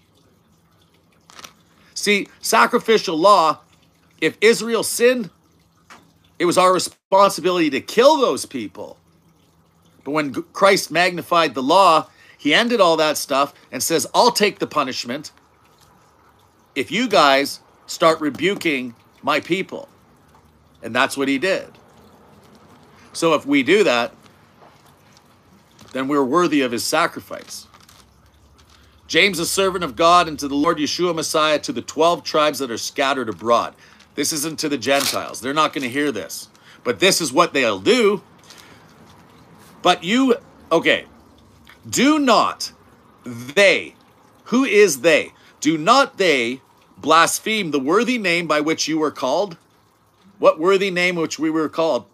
See, sacrificial law, if Israel sinned, it was our responsibility to kill those people. But when Christ magnified the law, he ended all that stuff and says, I'll take the punishment if you guys start rebuking my people. And that's what he did. So if we do that, then we're worthy of his sacrifice. James, a servant of God, and to the Lord Yeshua Messiah, to the twelve tribes that are scattered abroad. This isn't to the Gentiles. They're not going to hear this. But this is what they'll do. But you, okay, do not they, who is they? Do not they blaspheme the worthy name by which you were called? What worthy name which we were called?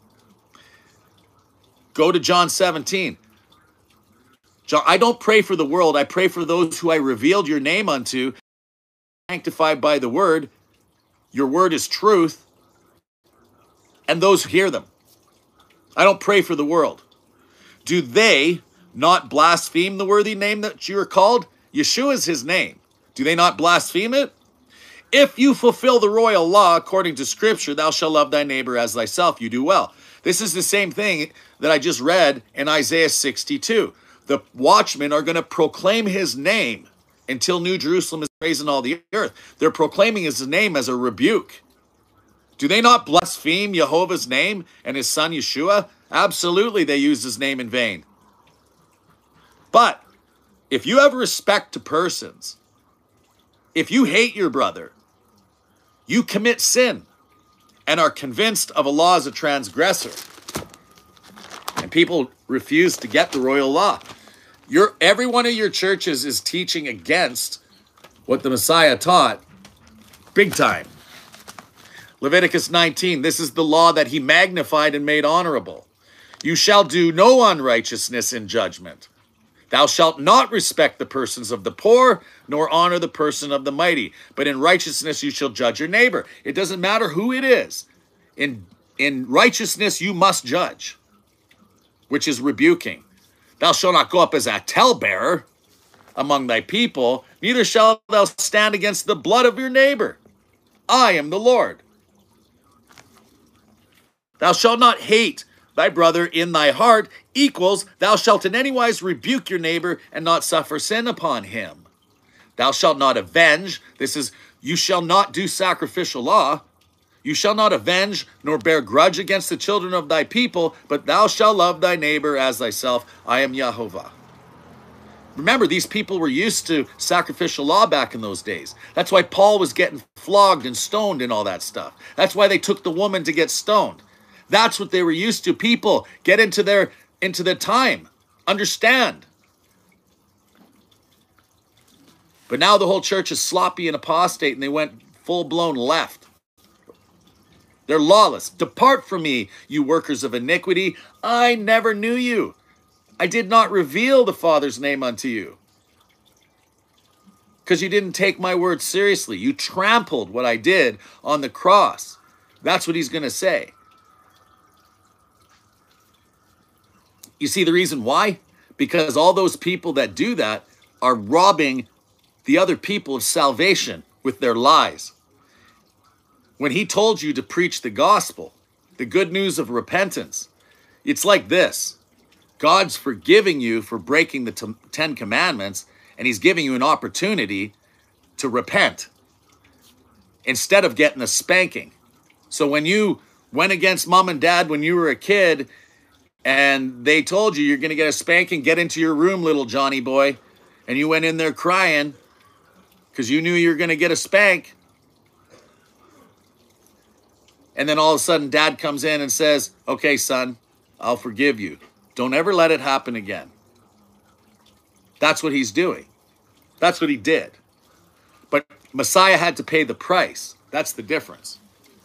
Go to John seventeen. John, I don't pray for the world. I pray for those who I revealed your name unto, sanctified by the word. Your word is truth. And those who hear them. I don't pray for the world. Do they not blaspheme the worthy name that you are called? Yeshua is his name. Do they not blaspheme it? If you fulfill the royal law according to Scripture, thou shalt love thy neighbor as thyself, you do well. This is the same thing that I just read in Isaiah sixty-two. The watchmen are going to proclaim his name until New Jerusalem is praised in all the earth. They're proclaiming his name as a rebuke. Do they not blaspheme Jehovah's name and his son Yeshua? Absolutely, they use his name in vain. But if you have respect to persons, if you hate your brother, you commit sin and are convinced of a law as a transgressor. And people refuse to get the royal law. Your, every one of your churches is teaching against what the Messiah taught big time. Leviticus nineteen, this is the law that he magnified and made honorable. You shall do no unrighteousness in judgment. Thou shalt not respect the persons of the poor, nor honor the person of the mighty. But in righteousness you shall judge your neighbor. It doesn't matter who it is. In, in righteousness you must judge, which is rebuking. Thou shalt not go up as a talebearer among thy people, neither shalt thou stand against the blood of your neighbor. I am the Lord. Thou shalt not hate thy brother in thy heart, equals, thou shalt in any wise rebuke your neighbor and not suffer sin upon him. Thou shalt not avenge. This is, you shall not do sacrificial law. You shall not avenge nor bear grudge against the children of thy people, but thou shalt love thy neighbor as thyself. I am Yehovah. Remember, these people were used to sacrificial law back in those days. That's why Paul was getting flogged and stoned and all that stuff. That's why they took the woman to get stoned. That's what they were used to. People, get into their into their time. Understand. But now the whole church is sloppy and apostate, and they went full-blown left. They're lawless. Depart from me, you workers of iniquity. I never knew you. I did not reveal the Father's name unto you. Because you didn't take my word seriously. You trampled what I did on the cross. That's what he's going to say. You see the reason why? Because all those people that do that are robbing the other people of salvation with their lies. When he told you to preach the gospel, the good news of repentance, it's like this. God's forgiving you for breaking the Ten Commandments, and he's giving you an opportunity to repent instead of getting a spanking. So when you went against mom and dad when you were a kid, and they told you you're going to get a spanking, get into your room, little Johnny boy. And you went in there crying because you knew you were going to get a spank. And then all of a sudden dad comes in and says, okay, son, I'll forgive you. Don't ever let it happen again. That's what he's doing. That's what he did. But Messiah had to pay the price. That's the difference.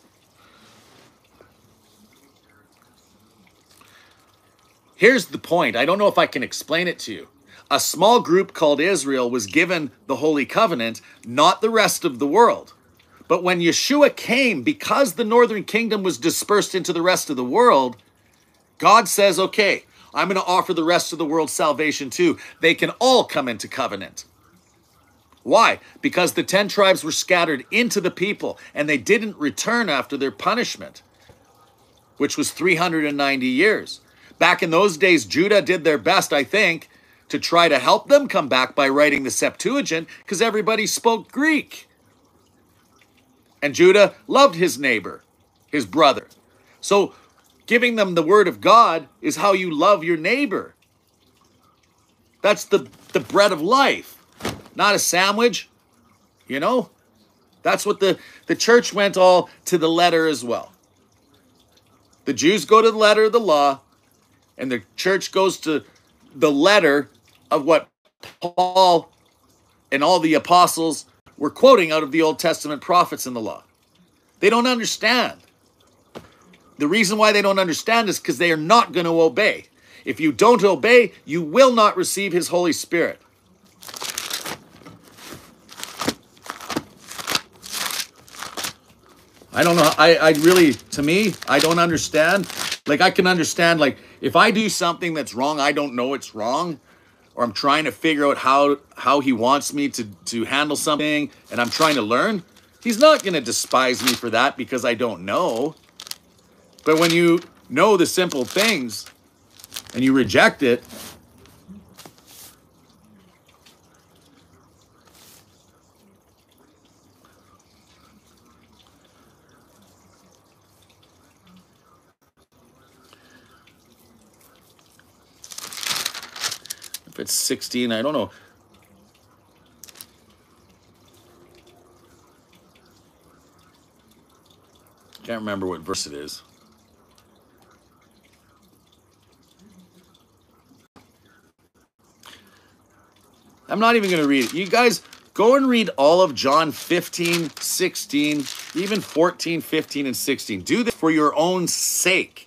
Here's the point. I don't know if I can explain it to you. A small group called Israel was given the Holy Covenant, not the rest of the world. But when Yeshua came, because the northern kingdom was dispersed into the rest of the world, God says, okay, I'm going to offer the rest of the world salvation too. They can all come into covenant. Why? Because the ten tribes were scattered into the people, and they didn't return after their punishment, which was three hundred ninety years. Back in those days, Judah did their best, I think, to try to help them come back by writing the Septuagint, because everybody spoke Greek. And Judah loved his neighbor, his brother. So Giving them the word of God is how you love your neighbor. That's the, the bread of life, not a sandwich, you know? That's what the, the church went all to the letter as well. The Jews go to the letter of the law, and the church goes to the letter of what Paul and all the apostles were quoting out of the Old Testament prophets in the law. They don't understand. The reason why they don't understand is because they are not going to obey. If you don't obey, you will not receive his Holy Spirit. I don't know. I, I really, to me, I don't understand. Like, I can understand, like, if I do something that's wrong, I don't know it's wrong, or I'm trying to figure out how, how he wants me to, to handle something, and I'm trying to learn, he's not going to despise me for that because I don't know. But when you know the simple things and you reject it, if it's sixteen, I don't know. Can't remember what verse it is. I'm not even going to read it. You guys go and read all of John fifteen, sixteen, even fourteen, fifteen, and sixteen. Do this for your own sake.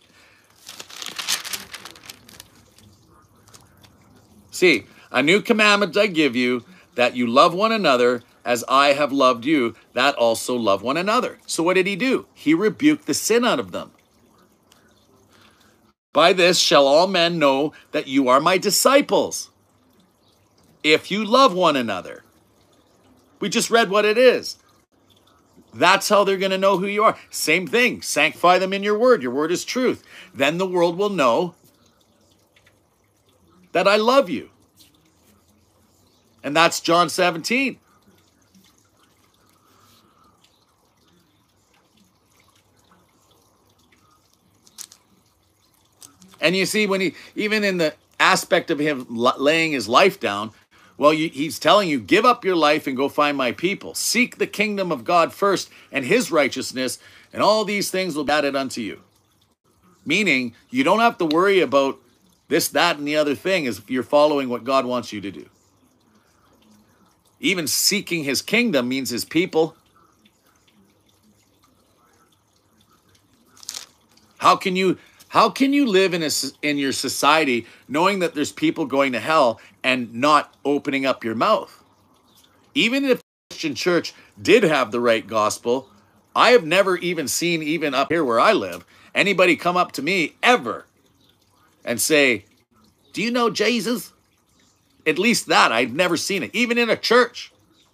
See, a new commandment I give you, that you love one another as I have loved you, that also love one another. So what did he do? He rebuked the sin out of them. By this shall all men know that you are my disciples, if you love one another. We just read what it is. That's how they're going to know who you are. Same thing. Sanctify them in your word. Your word is truth. Then the world will know that I love you. And that's John seventeen. And you see, when he, even in the aspect of him laying his life down, well, you, he's telling you, give up your life and go find my people. Seek the kingdom of God first and his righteousness, and all these things will be added unto you. Meaning, you don't have to worry about this, that, and the other thing as you're following what God wants you to do. Even seeking his kingdom means his people. How can you how can you live in a, in your society knowing that there's people going to hell and not opening up your mouth? Even if the Christian church did have the right gospel, I have never even seen, even up here where I live, anybody come up to me ever and say, do you know Jesus? At least that, I've never seen it, even in a church.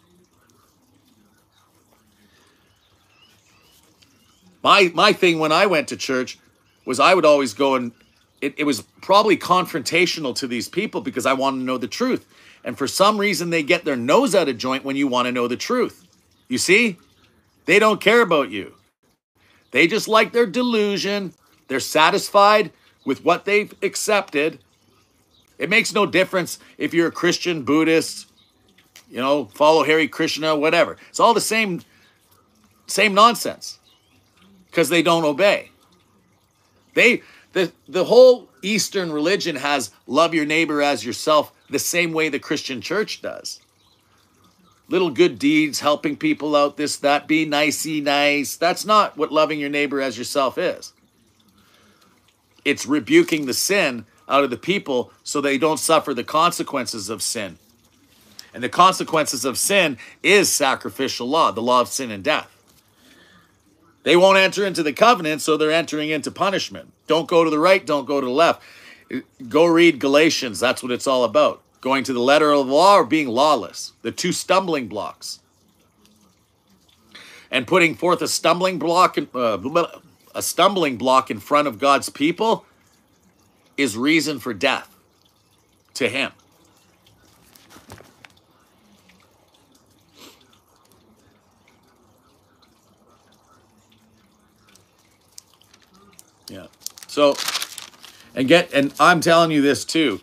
My, my thing when I went to church was I would always go and it, it was probably confrontational to these people because I wanted to know the truth. And for some reason, they get their nose out of joint when you want to know the truth. You see? They don't care about you. They just like their delusion. They're satisfied with what they've accepted. It makes no difference if you're a Christian, Buddhist, you know, follow Hare Krishna, whatever. It's all the same, same nonsense because they don't obey. They, the, the whole Eastern religion has love your neighbor as yourself the same way the Christian church does. Little good deeds, helping people out, this, that, be nicey nice. That's not what loving your neighbor as yourself is. It's rebuking the sin out of the people so they don't suffer the consequences of sin. And the consequences of sin is sacrificial law, the law of sin and death. They won't enter into the covenant, so they're entering into punishment. Don't go to the right, don't go to the left. Go read Galatians. That's what it's all about. Going to the letter of the law or being lawless. The two stumbling blocks. And putting forth a stumbling block, in, uh, a stumbling block in front of God's people is reason for death to him. Yeah. So, and get, and I'm telling you this too,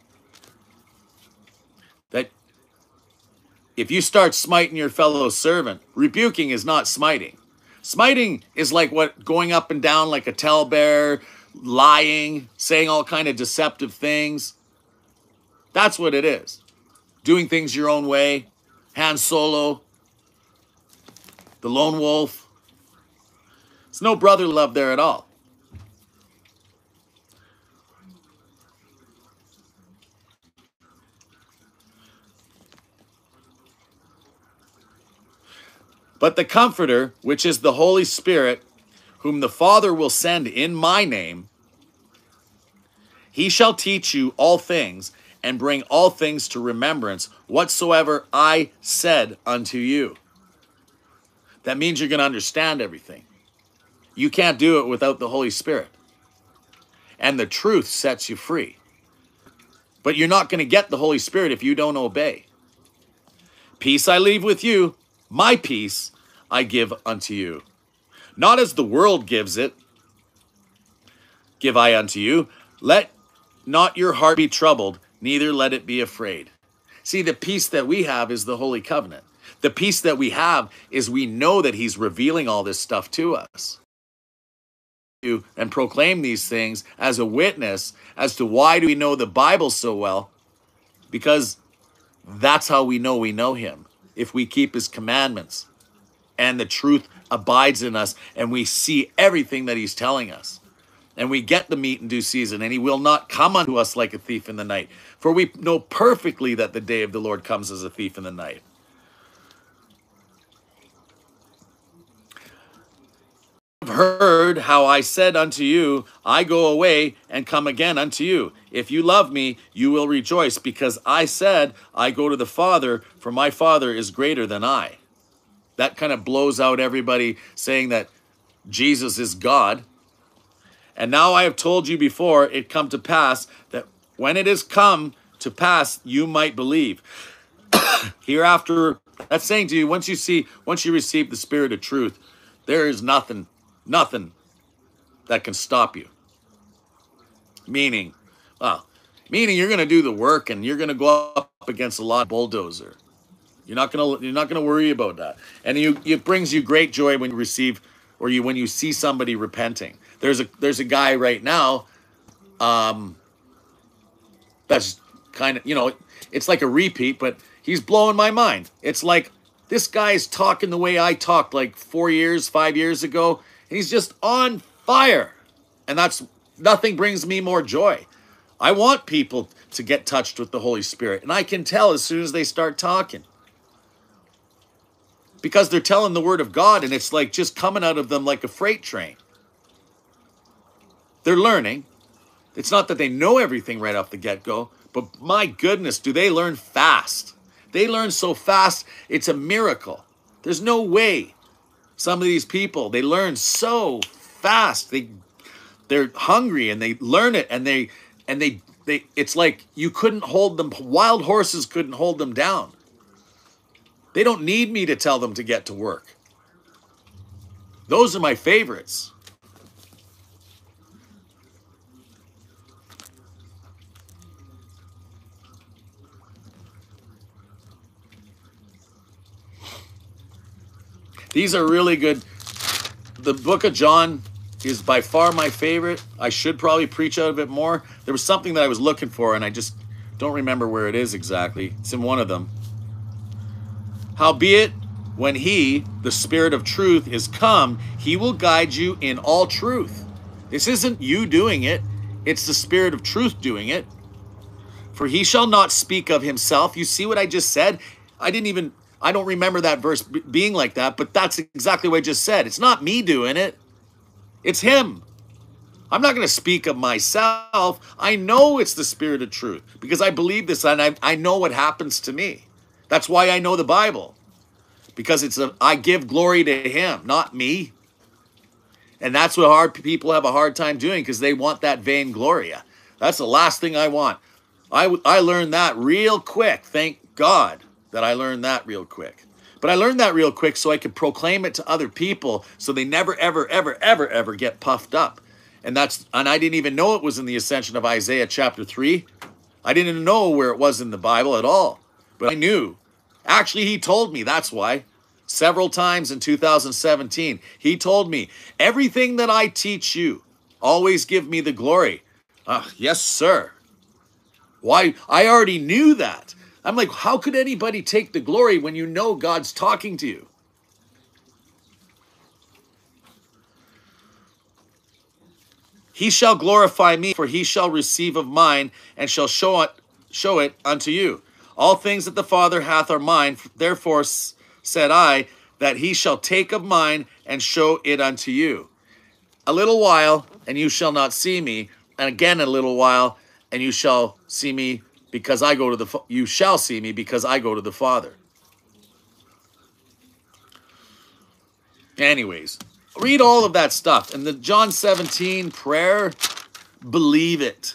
that if you start smiting your fellow servant, rebuking is not smiting. Smiting is like what, going up and down like a tell bear, lying, saying all kind of deceptive things. That's what it is. Doing things your own way. Han Solo, the lone wolf. There's no brotherly love there at all. But the Comforter, which is the Holy Spirit, whom the Father will send in my name, he shall teach you all things and bring all things to remembrance whatsoever I said unto you. That means you're going to understand everything. You can't do it without the Holy Spirit. And the truth sets you free. But you're not going to get the Holy Spirit if you don't obey. Peace I leave with you, my peace I give unto you. Not as the world gives it, give I unto you. Let not your heart be troubled, neither let it be afraid. See, the peace that we have is the Holy Covenant. The peace that we have is we know that he's revealing all this stuff to us. And proclaim these things as a witness as to why do we know the Bible so well? Because that's how we know we know him. If we keep his commandments and the truth abides in us and we see everything that he's telling us. And we get the meat in due season, and he will not come unto us like a thief in the night. For we know perfectly that the day of the Lord comes as a thief in the night. You have heard how I said unto you, I go away and come again unto you. If you love me, you will rejoice, because I said, I go to the Father, for my Father is greater than I. That kind of blows out everybody saying that Jesus is God. And now I have told you before it come to pass that when it is come to pass, you might believe. Hereafter, that's saying to you, once you see, once you receive the Spirit of truth, there is nothing, nothing that can stop you. Meaning, well, meaning you're going to do the work and you're going to go up against a lot of bulldozer. You're not going to, you're not going to worry about that. And you, it brings you great joy when you receive, or you, when you see somebody repenting. There's a there's a guy right now um, that's kind of, you know, it's like a repeat, but he's blowing my mind. It's like this guy's talking the way I talked like four years, five years ago. And he's just on fire. And that's, nothing brings me more joy. I want people to get touched with the Holy Spirit. And I can tell as soon as they start talking. Because they're telling the word of God and it's like just coming out of them like a freight train. They're learning. It's not that they know everything right off the get-go, but my goodness, do they learn fast. They learn so fast, it's a miracle. There's no way. Some of these people, they learn so fast. They, they're hungry and they learn it and they, and they, they, it's like you couldn't hold them. Wild horses couldn't hold them down. They don't need me to tell them to get to work. Those are my favorites. These are really good. The book of John is by far my favorite. I should probably preach out of it more. There was something that I was looking for, and I just don't remember where it is exactly. It's in one of them. Howbeit, when he, the Spirit of truth, is come, he will guide you in all truth. This isn't you doing it. It's the Spirit of truth doing it. For he shall not speak of himself. You see what I just said? I didn't even... I don't remember that verse being like that, but that's exactly what I just said. It's not me doing it. It's him. I'm not going to speak of myself. I know it's the Spirit of truth because I believe this and I, I know what happens to me. That's why I know the Bible, because it's a, I give glory to him, not me. And that's what hard people have a hard time doing because they want that vain glory. That's the last thing I want. I, I learned that real quick. Thank God that I learned that real quick. But I learned that real quick so I could proclaim it to other people so they never, ever, ever, ever, ever get puffed up And that's and I didn't even know it was in the ascension of Isaiah chapter three. I didn't even know where it was in the Bible at all. But I knew. Actually, he told me, that's why. Several times in two thousand seventeen, he told me, everything that I teach you, always give me the glory. Uh, yes, sir. Why? I already knew that. I'm like, how could anybody take the glory when you know God's talking to you? He shall glorify me, for he shall receive of mine, and shall show it, show it unto you. All things that the Father hath are mine. Therefore said I, that he shall take of mine, and show it unto you. A little while, and you shall not see me, and again a little while, and you shall see me, because I go to the. You shall see me, because I go to the Father. Anyways, read all of that stuff. And the John seventeen prayer, believe it.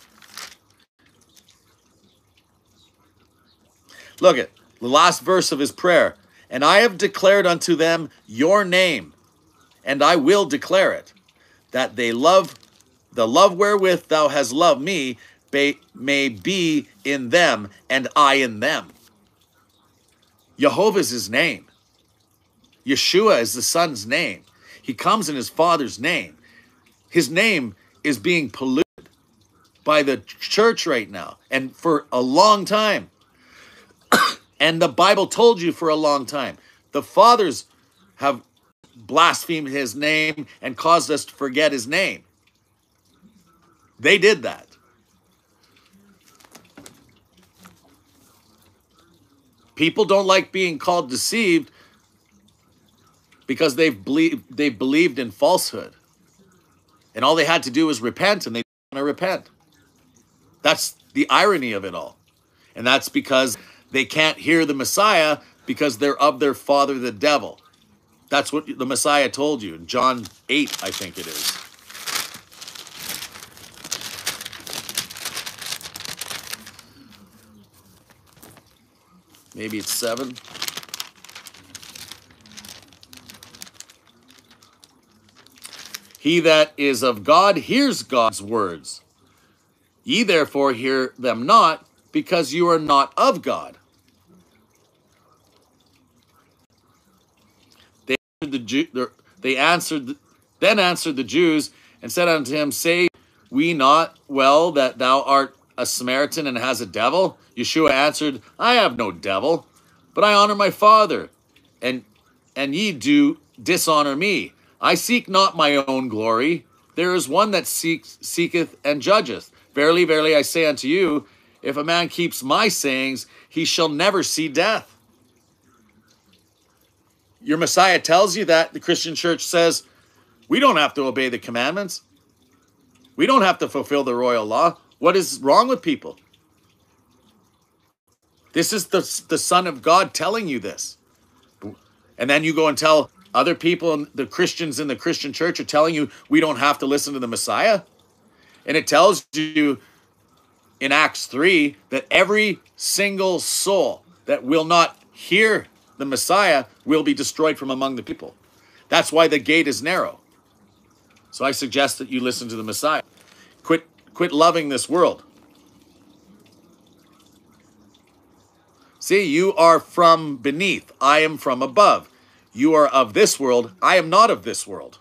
Look at the last verse of his prayer. And I have declared unto them your name, and I will declare it, that they love the love wherewith thou hast loved me may be in them, and I in them. Jehovah is his name. Yeshua is the Son's name. He comes in his Father's name. His name is being polluted by the church right now, and for a long time. And the Bible told you for a long time. The fathers have blasphemed his name and caused us to forget his name. They did that. People don't like being called deceived because they've believed, they've believed in falsehood. And all they had to do was repent, and they don't want to repent. That's the irony of it all. And that's because they can't hear the Messiah because they're of their father, the devil. That's what the Messiah told you in John eight, I think it is. Maybe it's seven. He that is of God hears God's words. Ye therefore hear them not, because you are not of God. They answered, the Jew, they answered, then answered the Jews, and said unto him, Say we not well that thou art a Samaritan and has a devil? Yeshua answered, I have no devil, but I honor my Father, and and ye do dishonor me. I seek not my own glory. There is one that seeks, seeketh and judgeth. Verily, verily, I say unto you, if a man keeps my sayings, he shall never see death. Your Messiah tells you that. The Christian church says, we don't have to obey the commandments. We don't have to fulfill the royal law. What is wrong with people? This is the, the Son of God telling you this. And then you go and tell other people, the Christians in the Christian church are telling you we don't have to listen to the Messiah. And it tells you in Acts three that every single soul that will not hear the Messiah will be destroyed from among the people. That's why the gate is narrow. So I suggest that you listen to the Messiah. Quit, quit loving this world. See, you are from beneath. I am from above. You are of this world. I am not of this world.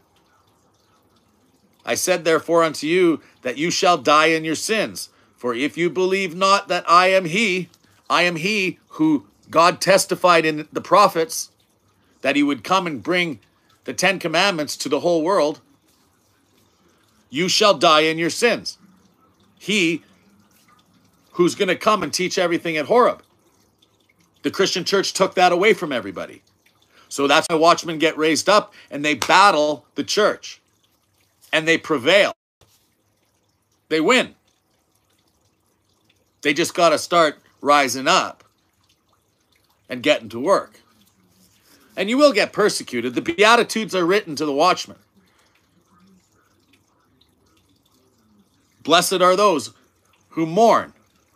I said therefore unto you that you shall die in your sins. For if you believe not that I am he, I am he who God testified in the prophets that he would come and bring the Ten Commandments to the whole world, you shall die in your sins. He who's going to come and teach everything at Horeb. The Christian church took that away from everybody. So that's why watchmen get raised up and they battle the church. And they prevail. They win. They just got to start rising up and getting to work. And you will get persecuted. The Beatitudes are written to the watchmen. Blessed are those who mourn.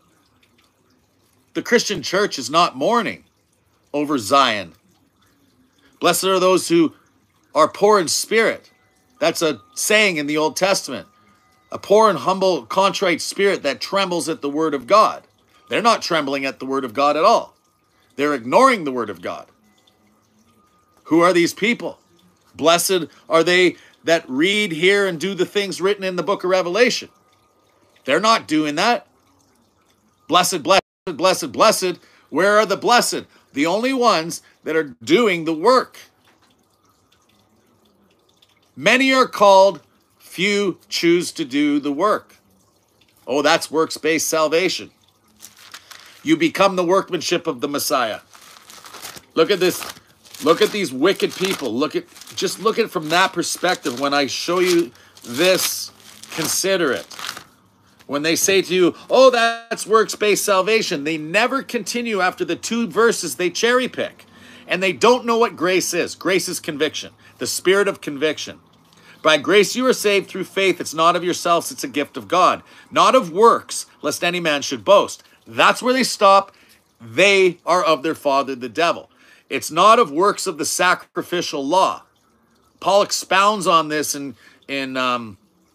The Christian church is not mourning over Zion. Blessed are those who are poor in spirit, That's a saying in the Old Testament. A poor and humble, contrite spirit that trembles at the word of God. They're not trembling at the word of God at all. They're ignoring the word of God. Who are these people? Blessed are they that read, hear, and do the things written in the book of Revelation. They're not doing that. Blessed, blessed, blessed, blessed. Where are the blessed? The only ones that are doing the work. Many are called, few choose to do the work. Oh, that's works-based salvation. You become the workmanship of the Messiah. Look at this. Look at these wicked people. Look at, just look at it from that perspective. When I show you this, consider it. When they say to you, oh, that's works-based salvation, they never continue after the two verses they cherry pick. And they don't know what grace is. Grace is conviction, the spirit of conviction. By grace you are saved through faith. It's not of yourselves, it's a gift of God. Not of works, lest any man should boast. That's where they stop. They are of their father, the devil. It's not of works of the sacrificial law. Paul expounds on this in, in um,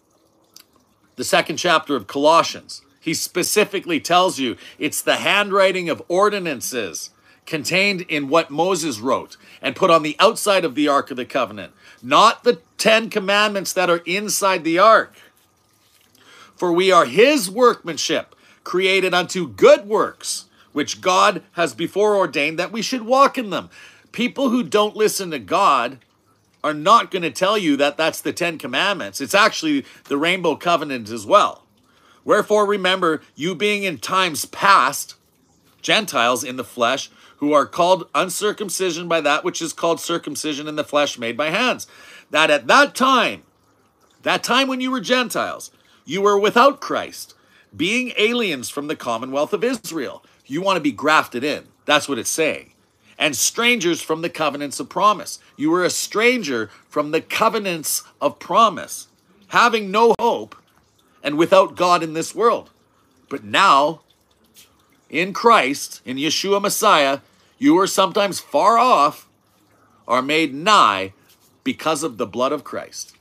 the second chapter of Colossians. He specifically tells you it's the handwriting of ordinances contained in what Moses wrote and put on the outside of the Ark of the Covenant, not the Ten Commandments that are inside the Ark. For we are his workmanship, created unto good works, which God has before ordained that we should walk in them. People who don't listen to God are not going to tell you that that's the Ten Commandments. It's actually the Rainbow Covenant as well. Wherefore remember, you being in times past, Gentiles in the flesh, who are called uncircumcision by that which is called circumcision in the flesh made by hands. That at that time, that time when you were Gentiles, you were without Christ, being aliens from the commonwealth of Israel. You want to be grafted in. That's what it's saying. And strangers from the covenants of promise. You were a stranger from the covenants of promise, having no hope and without God in this world. But now, in Christ, in Yeshua Messiah, you are sometimes far off, are made nigh because of the blood of Christ.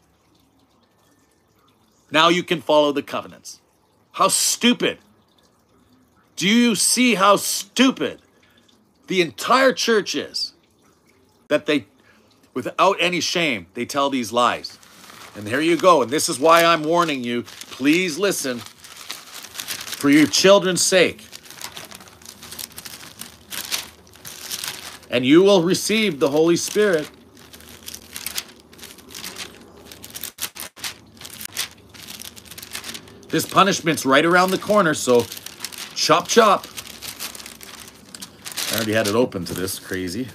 Now you can follow the covenants. How stupid. Do you see how stupid the entire church is? That they, without any shame, they tell these lies. And here you go. And this is why I'm warning you. Please listen. For your children's sake. And you will receive the Holy Spirit. This punishment's right around the corner, so chop chop. I already had it open to this, crazy.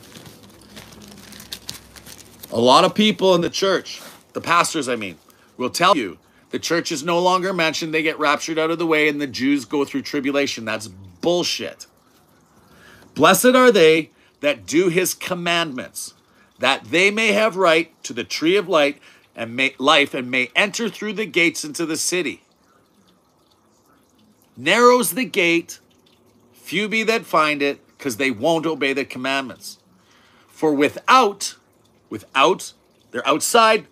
A lot of people in the church, the pastors I mean, will tell you the church is no longer mentioned, they get raptured out of the way, and the Jews go through tribulation. That's bullshit. Blessed are they that do his commandments, that they may have right to the tree of light and may, life and may enter through the gates into the city. Narrow's the gate, few be that find it, because they won't obey the commandments. For without, without, they're outside,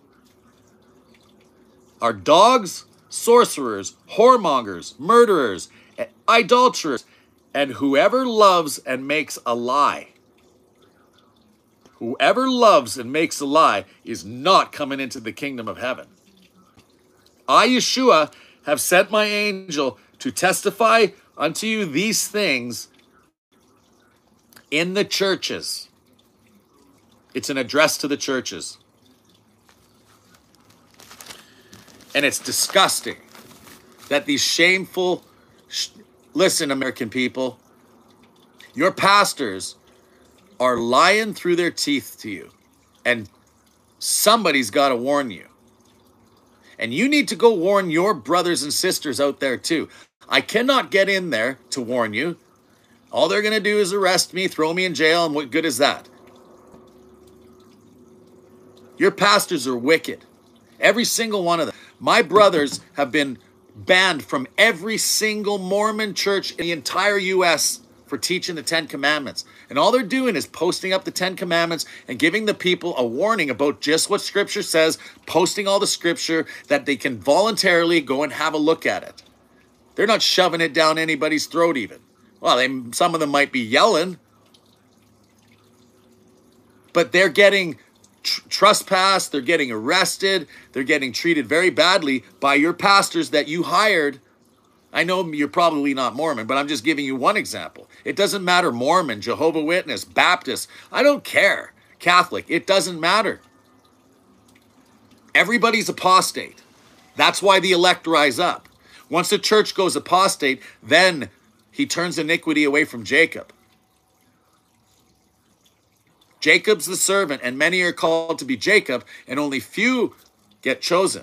are dogs, sorcerers, whoremongers, murderers, idolaters, and whoever loves and makes a lie. Whoever loves and makes a lie is not coming into the kingdom of heaven. I, Yeshua, have sent my angel to testify unto you these things in the churches. It's an address to the churches. And it's disgusting that these shameful, sh- listen, American people, your pastors are lying through their teeth to you. And somebody's got to warn you. And you need to go warn your brothers and sisters out there too. I cannot get in there to warn you. All they're going to do is arrest me, throw me in jail, and what good is that? Your pastors are wicked. Every single one of them. My brothers have been banned from every single Mormon church in the entire U S for teaching the Ten Commandments. And all they're doing is posting up the Ten Commandments and giving the people a warning about just what Scripture says, posting all the Scripture that they can voluntarily go and have a look at it. They're not shoving it down anybody's throat even. Well, they, some of them might be yelling, but they're getting tr- trespassed, they're getting arrested, they're getting treated very badly by your pastors that you hired. I know you're probably not Mormon, but I'm just giving you one example. It doesn't matter, Mormon, Jehovah's Witness, Baptist, I don't care. Catholic, it doesn't matter. Everybody's apostate. That's why the elect rise up. Once the church goes apostate, then he turns iniquity away from Jacob. Jacob's the servant, and many are called to be Jacob, and only few get chosen.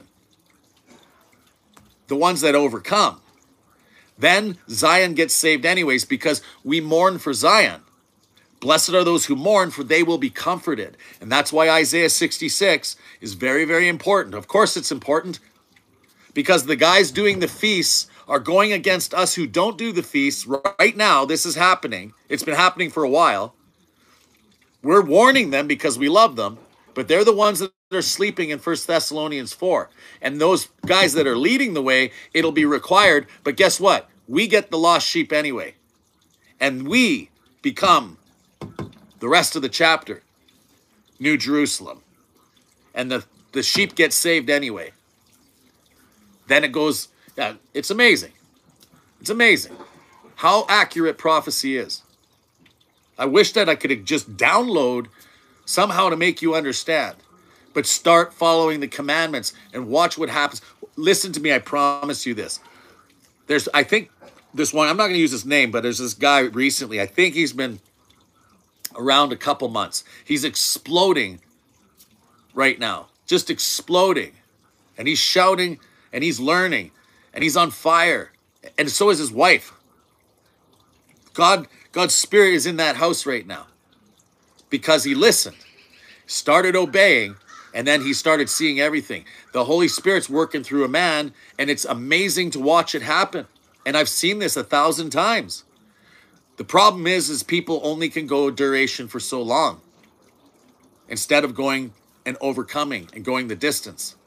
The ones that overcome. Then Zion gets saved anyways because we mourn for Zion. Blessed are those who mourn, for they will be comforted. And that's why Isaiah sixty-six is very, very important. Of course it's important because the guys doing the feasts are going against us who don't do the feasts. Right now, this is happening. It's been happening for a while. We're warning them because we love them, but they're the ones that are sleeping in First Thessalonians four. And those guys that are leading the way, it'll be required. But guess what? We get the lost sheep anyway. And we become the rest of the chapter, New Jerusalem. And the, the sheep get saved anyway. Then it goes, yeah, it's amazing. It's amazing how accurate prophecy is. I wish that I could just download somehow to make you understand. But start following the commandments and watch what happens. Listen to me, I promise you this. There's, I think, this one, I'm not going to use his name, but there's this guy recently. I think he's been around a couple months. He's exploding right now. Just exploding. And he's shouting, and he's learning, and he's on fire. And so is his wife. God, God's Spirit is in that house right now because he listened, started obeying, and then he started seeing everything. The Holy Spirit's working through a man, and it's amazing to watch it happen. And I've seen this a thousand times. The problem is, is people only can go a duration for so long instead of going and overcoming and going the distance.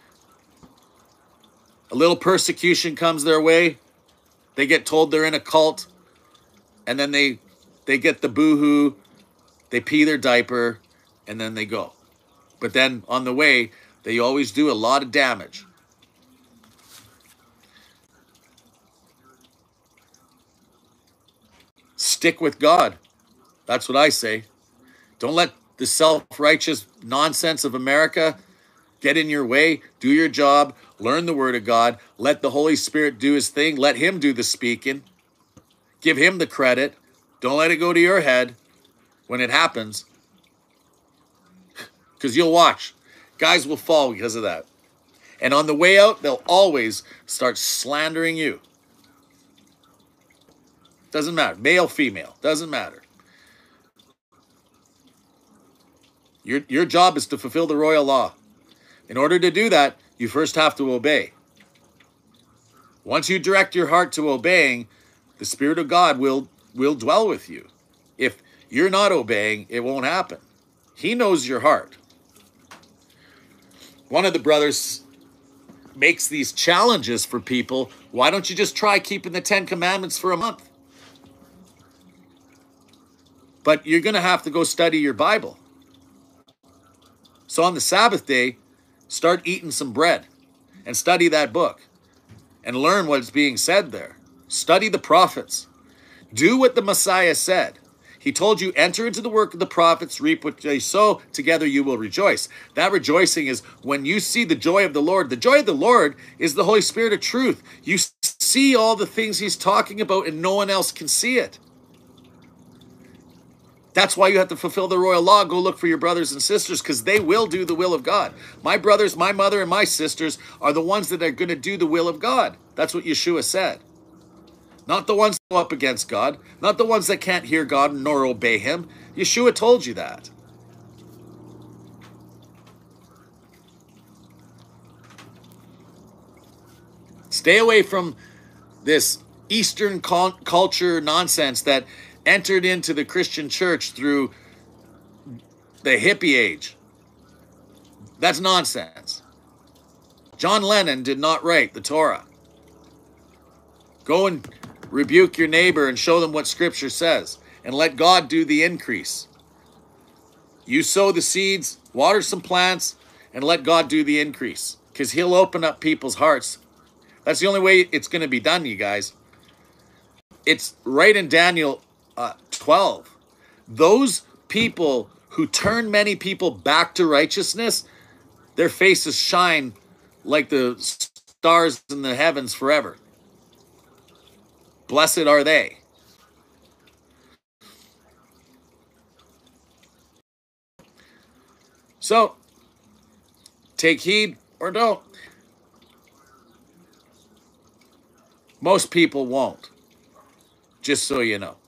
A little persecution comes their way. They get told they're in a cult. And then they they get the boo-hoo, they pee their diaper, and then they go. But then on the way, they always do a lot of damage. Stick with God. That's what I say. Don't let the self-righteous nonsense of America get in your way. Do your job. Learn the Word of God. Let the Holy Spirit do his thing. Let him do the speaking. Give him the credit. Don't let it go to your head when it happens. Because you'll watch. Guys will fall because of that. And on the way out, they'll always start slandering you. Doesn't matter. Male, female. Doesn't matter. Your, your job is to fulfill the royal law. In order to do that, you first have to obey. Once you direct your heart to obeying, the Spirit of God will, will dwell with you. If you're not obeying, it won't happen. He knows your heart. One of the brothers makes these challenges for people. Why don't you just try keeping the Ten Commandments for a month? But you're going to have to go study your Bible. So on the Sabbath day, start eating some bread and study that book and learn what's being said there. Study the prophets. Do what the Messiah said. He told you, enter into the work of the prophets, reap what they sow, together you will rejoice. That rejoicing is when you see the joy of the Lord. The joy of the Lord is the Holy Spirit of truth. You see all the things he's talking about and no one else can see it. That's why you have to fulfill the royal law. Go look for your brothers and sisters because they will do the will of God. My brothers, my mother, and my sisters are the ones that are going to do the will of God. That's what Yeshua said. Not the ones that go up against God. Not the ones that can't hear God nor obey him. Yeshua told you that. Stay away from this Eastern culture nonsense that entered into the Christian church through the hippie age. That's nonsense. John Lennon did not write the Torah. Go and rebuke your neighbor and show them what Scripture says, and let God do the increase. You sow the seeds, water some plants, and let God do the increase, because he'll open up people's hearts. That's the only way it's going to be done, you guys. It's right in Daniel uh, twelve. Those people who turn many people back to righteousness, their faces shine like the stars in the heavens forever. Blessed are they. So, take heed or don't. Most people won't, just so you know.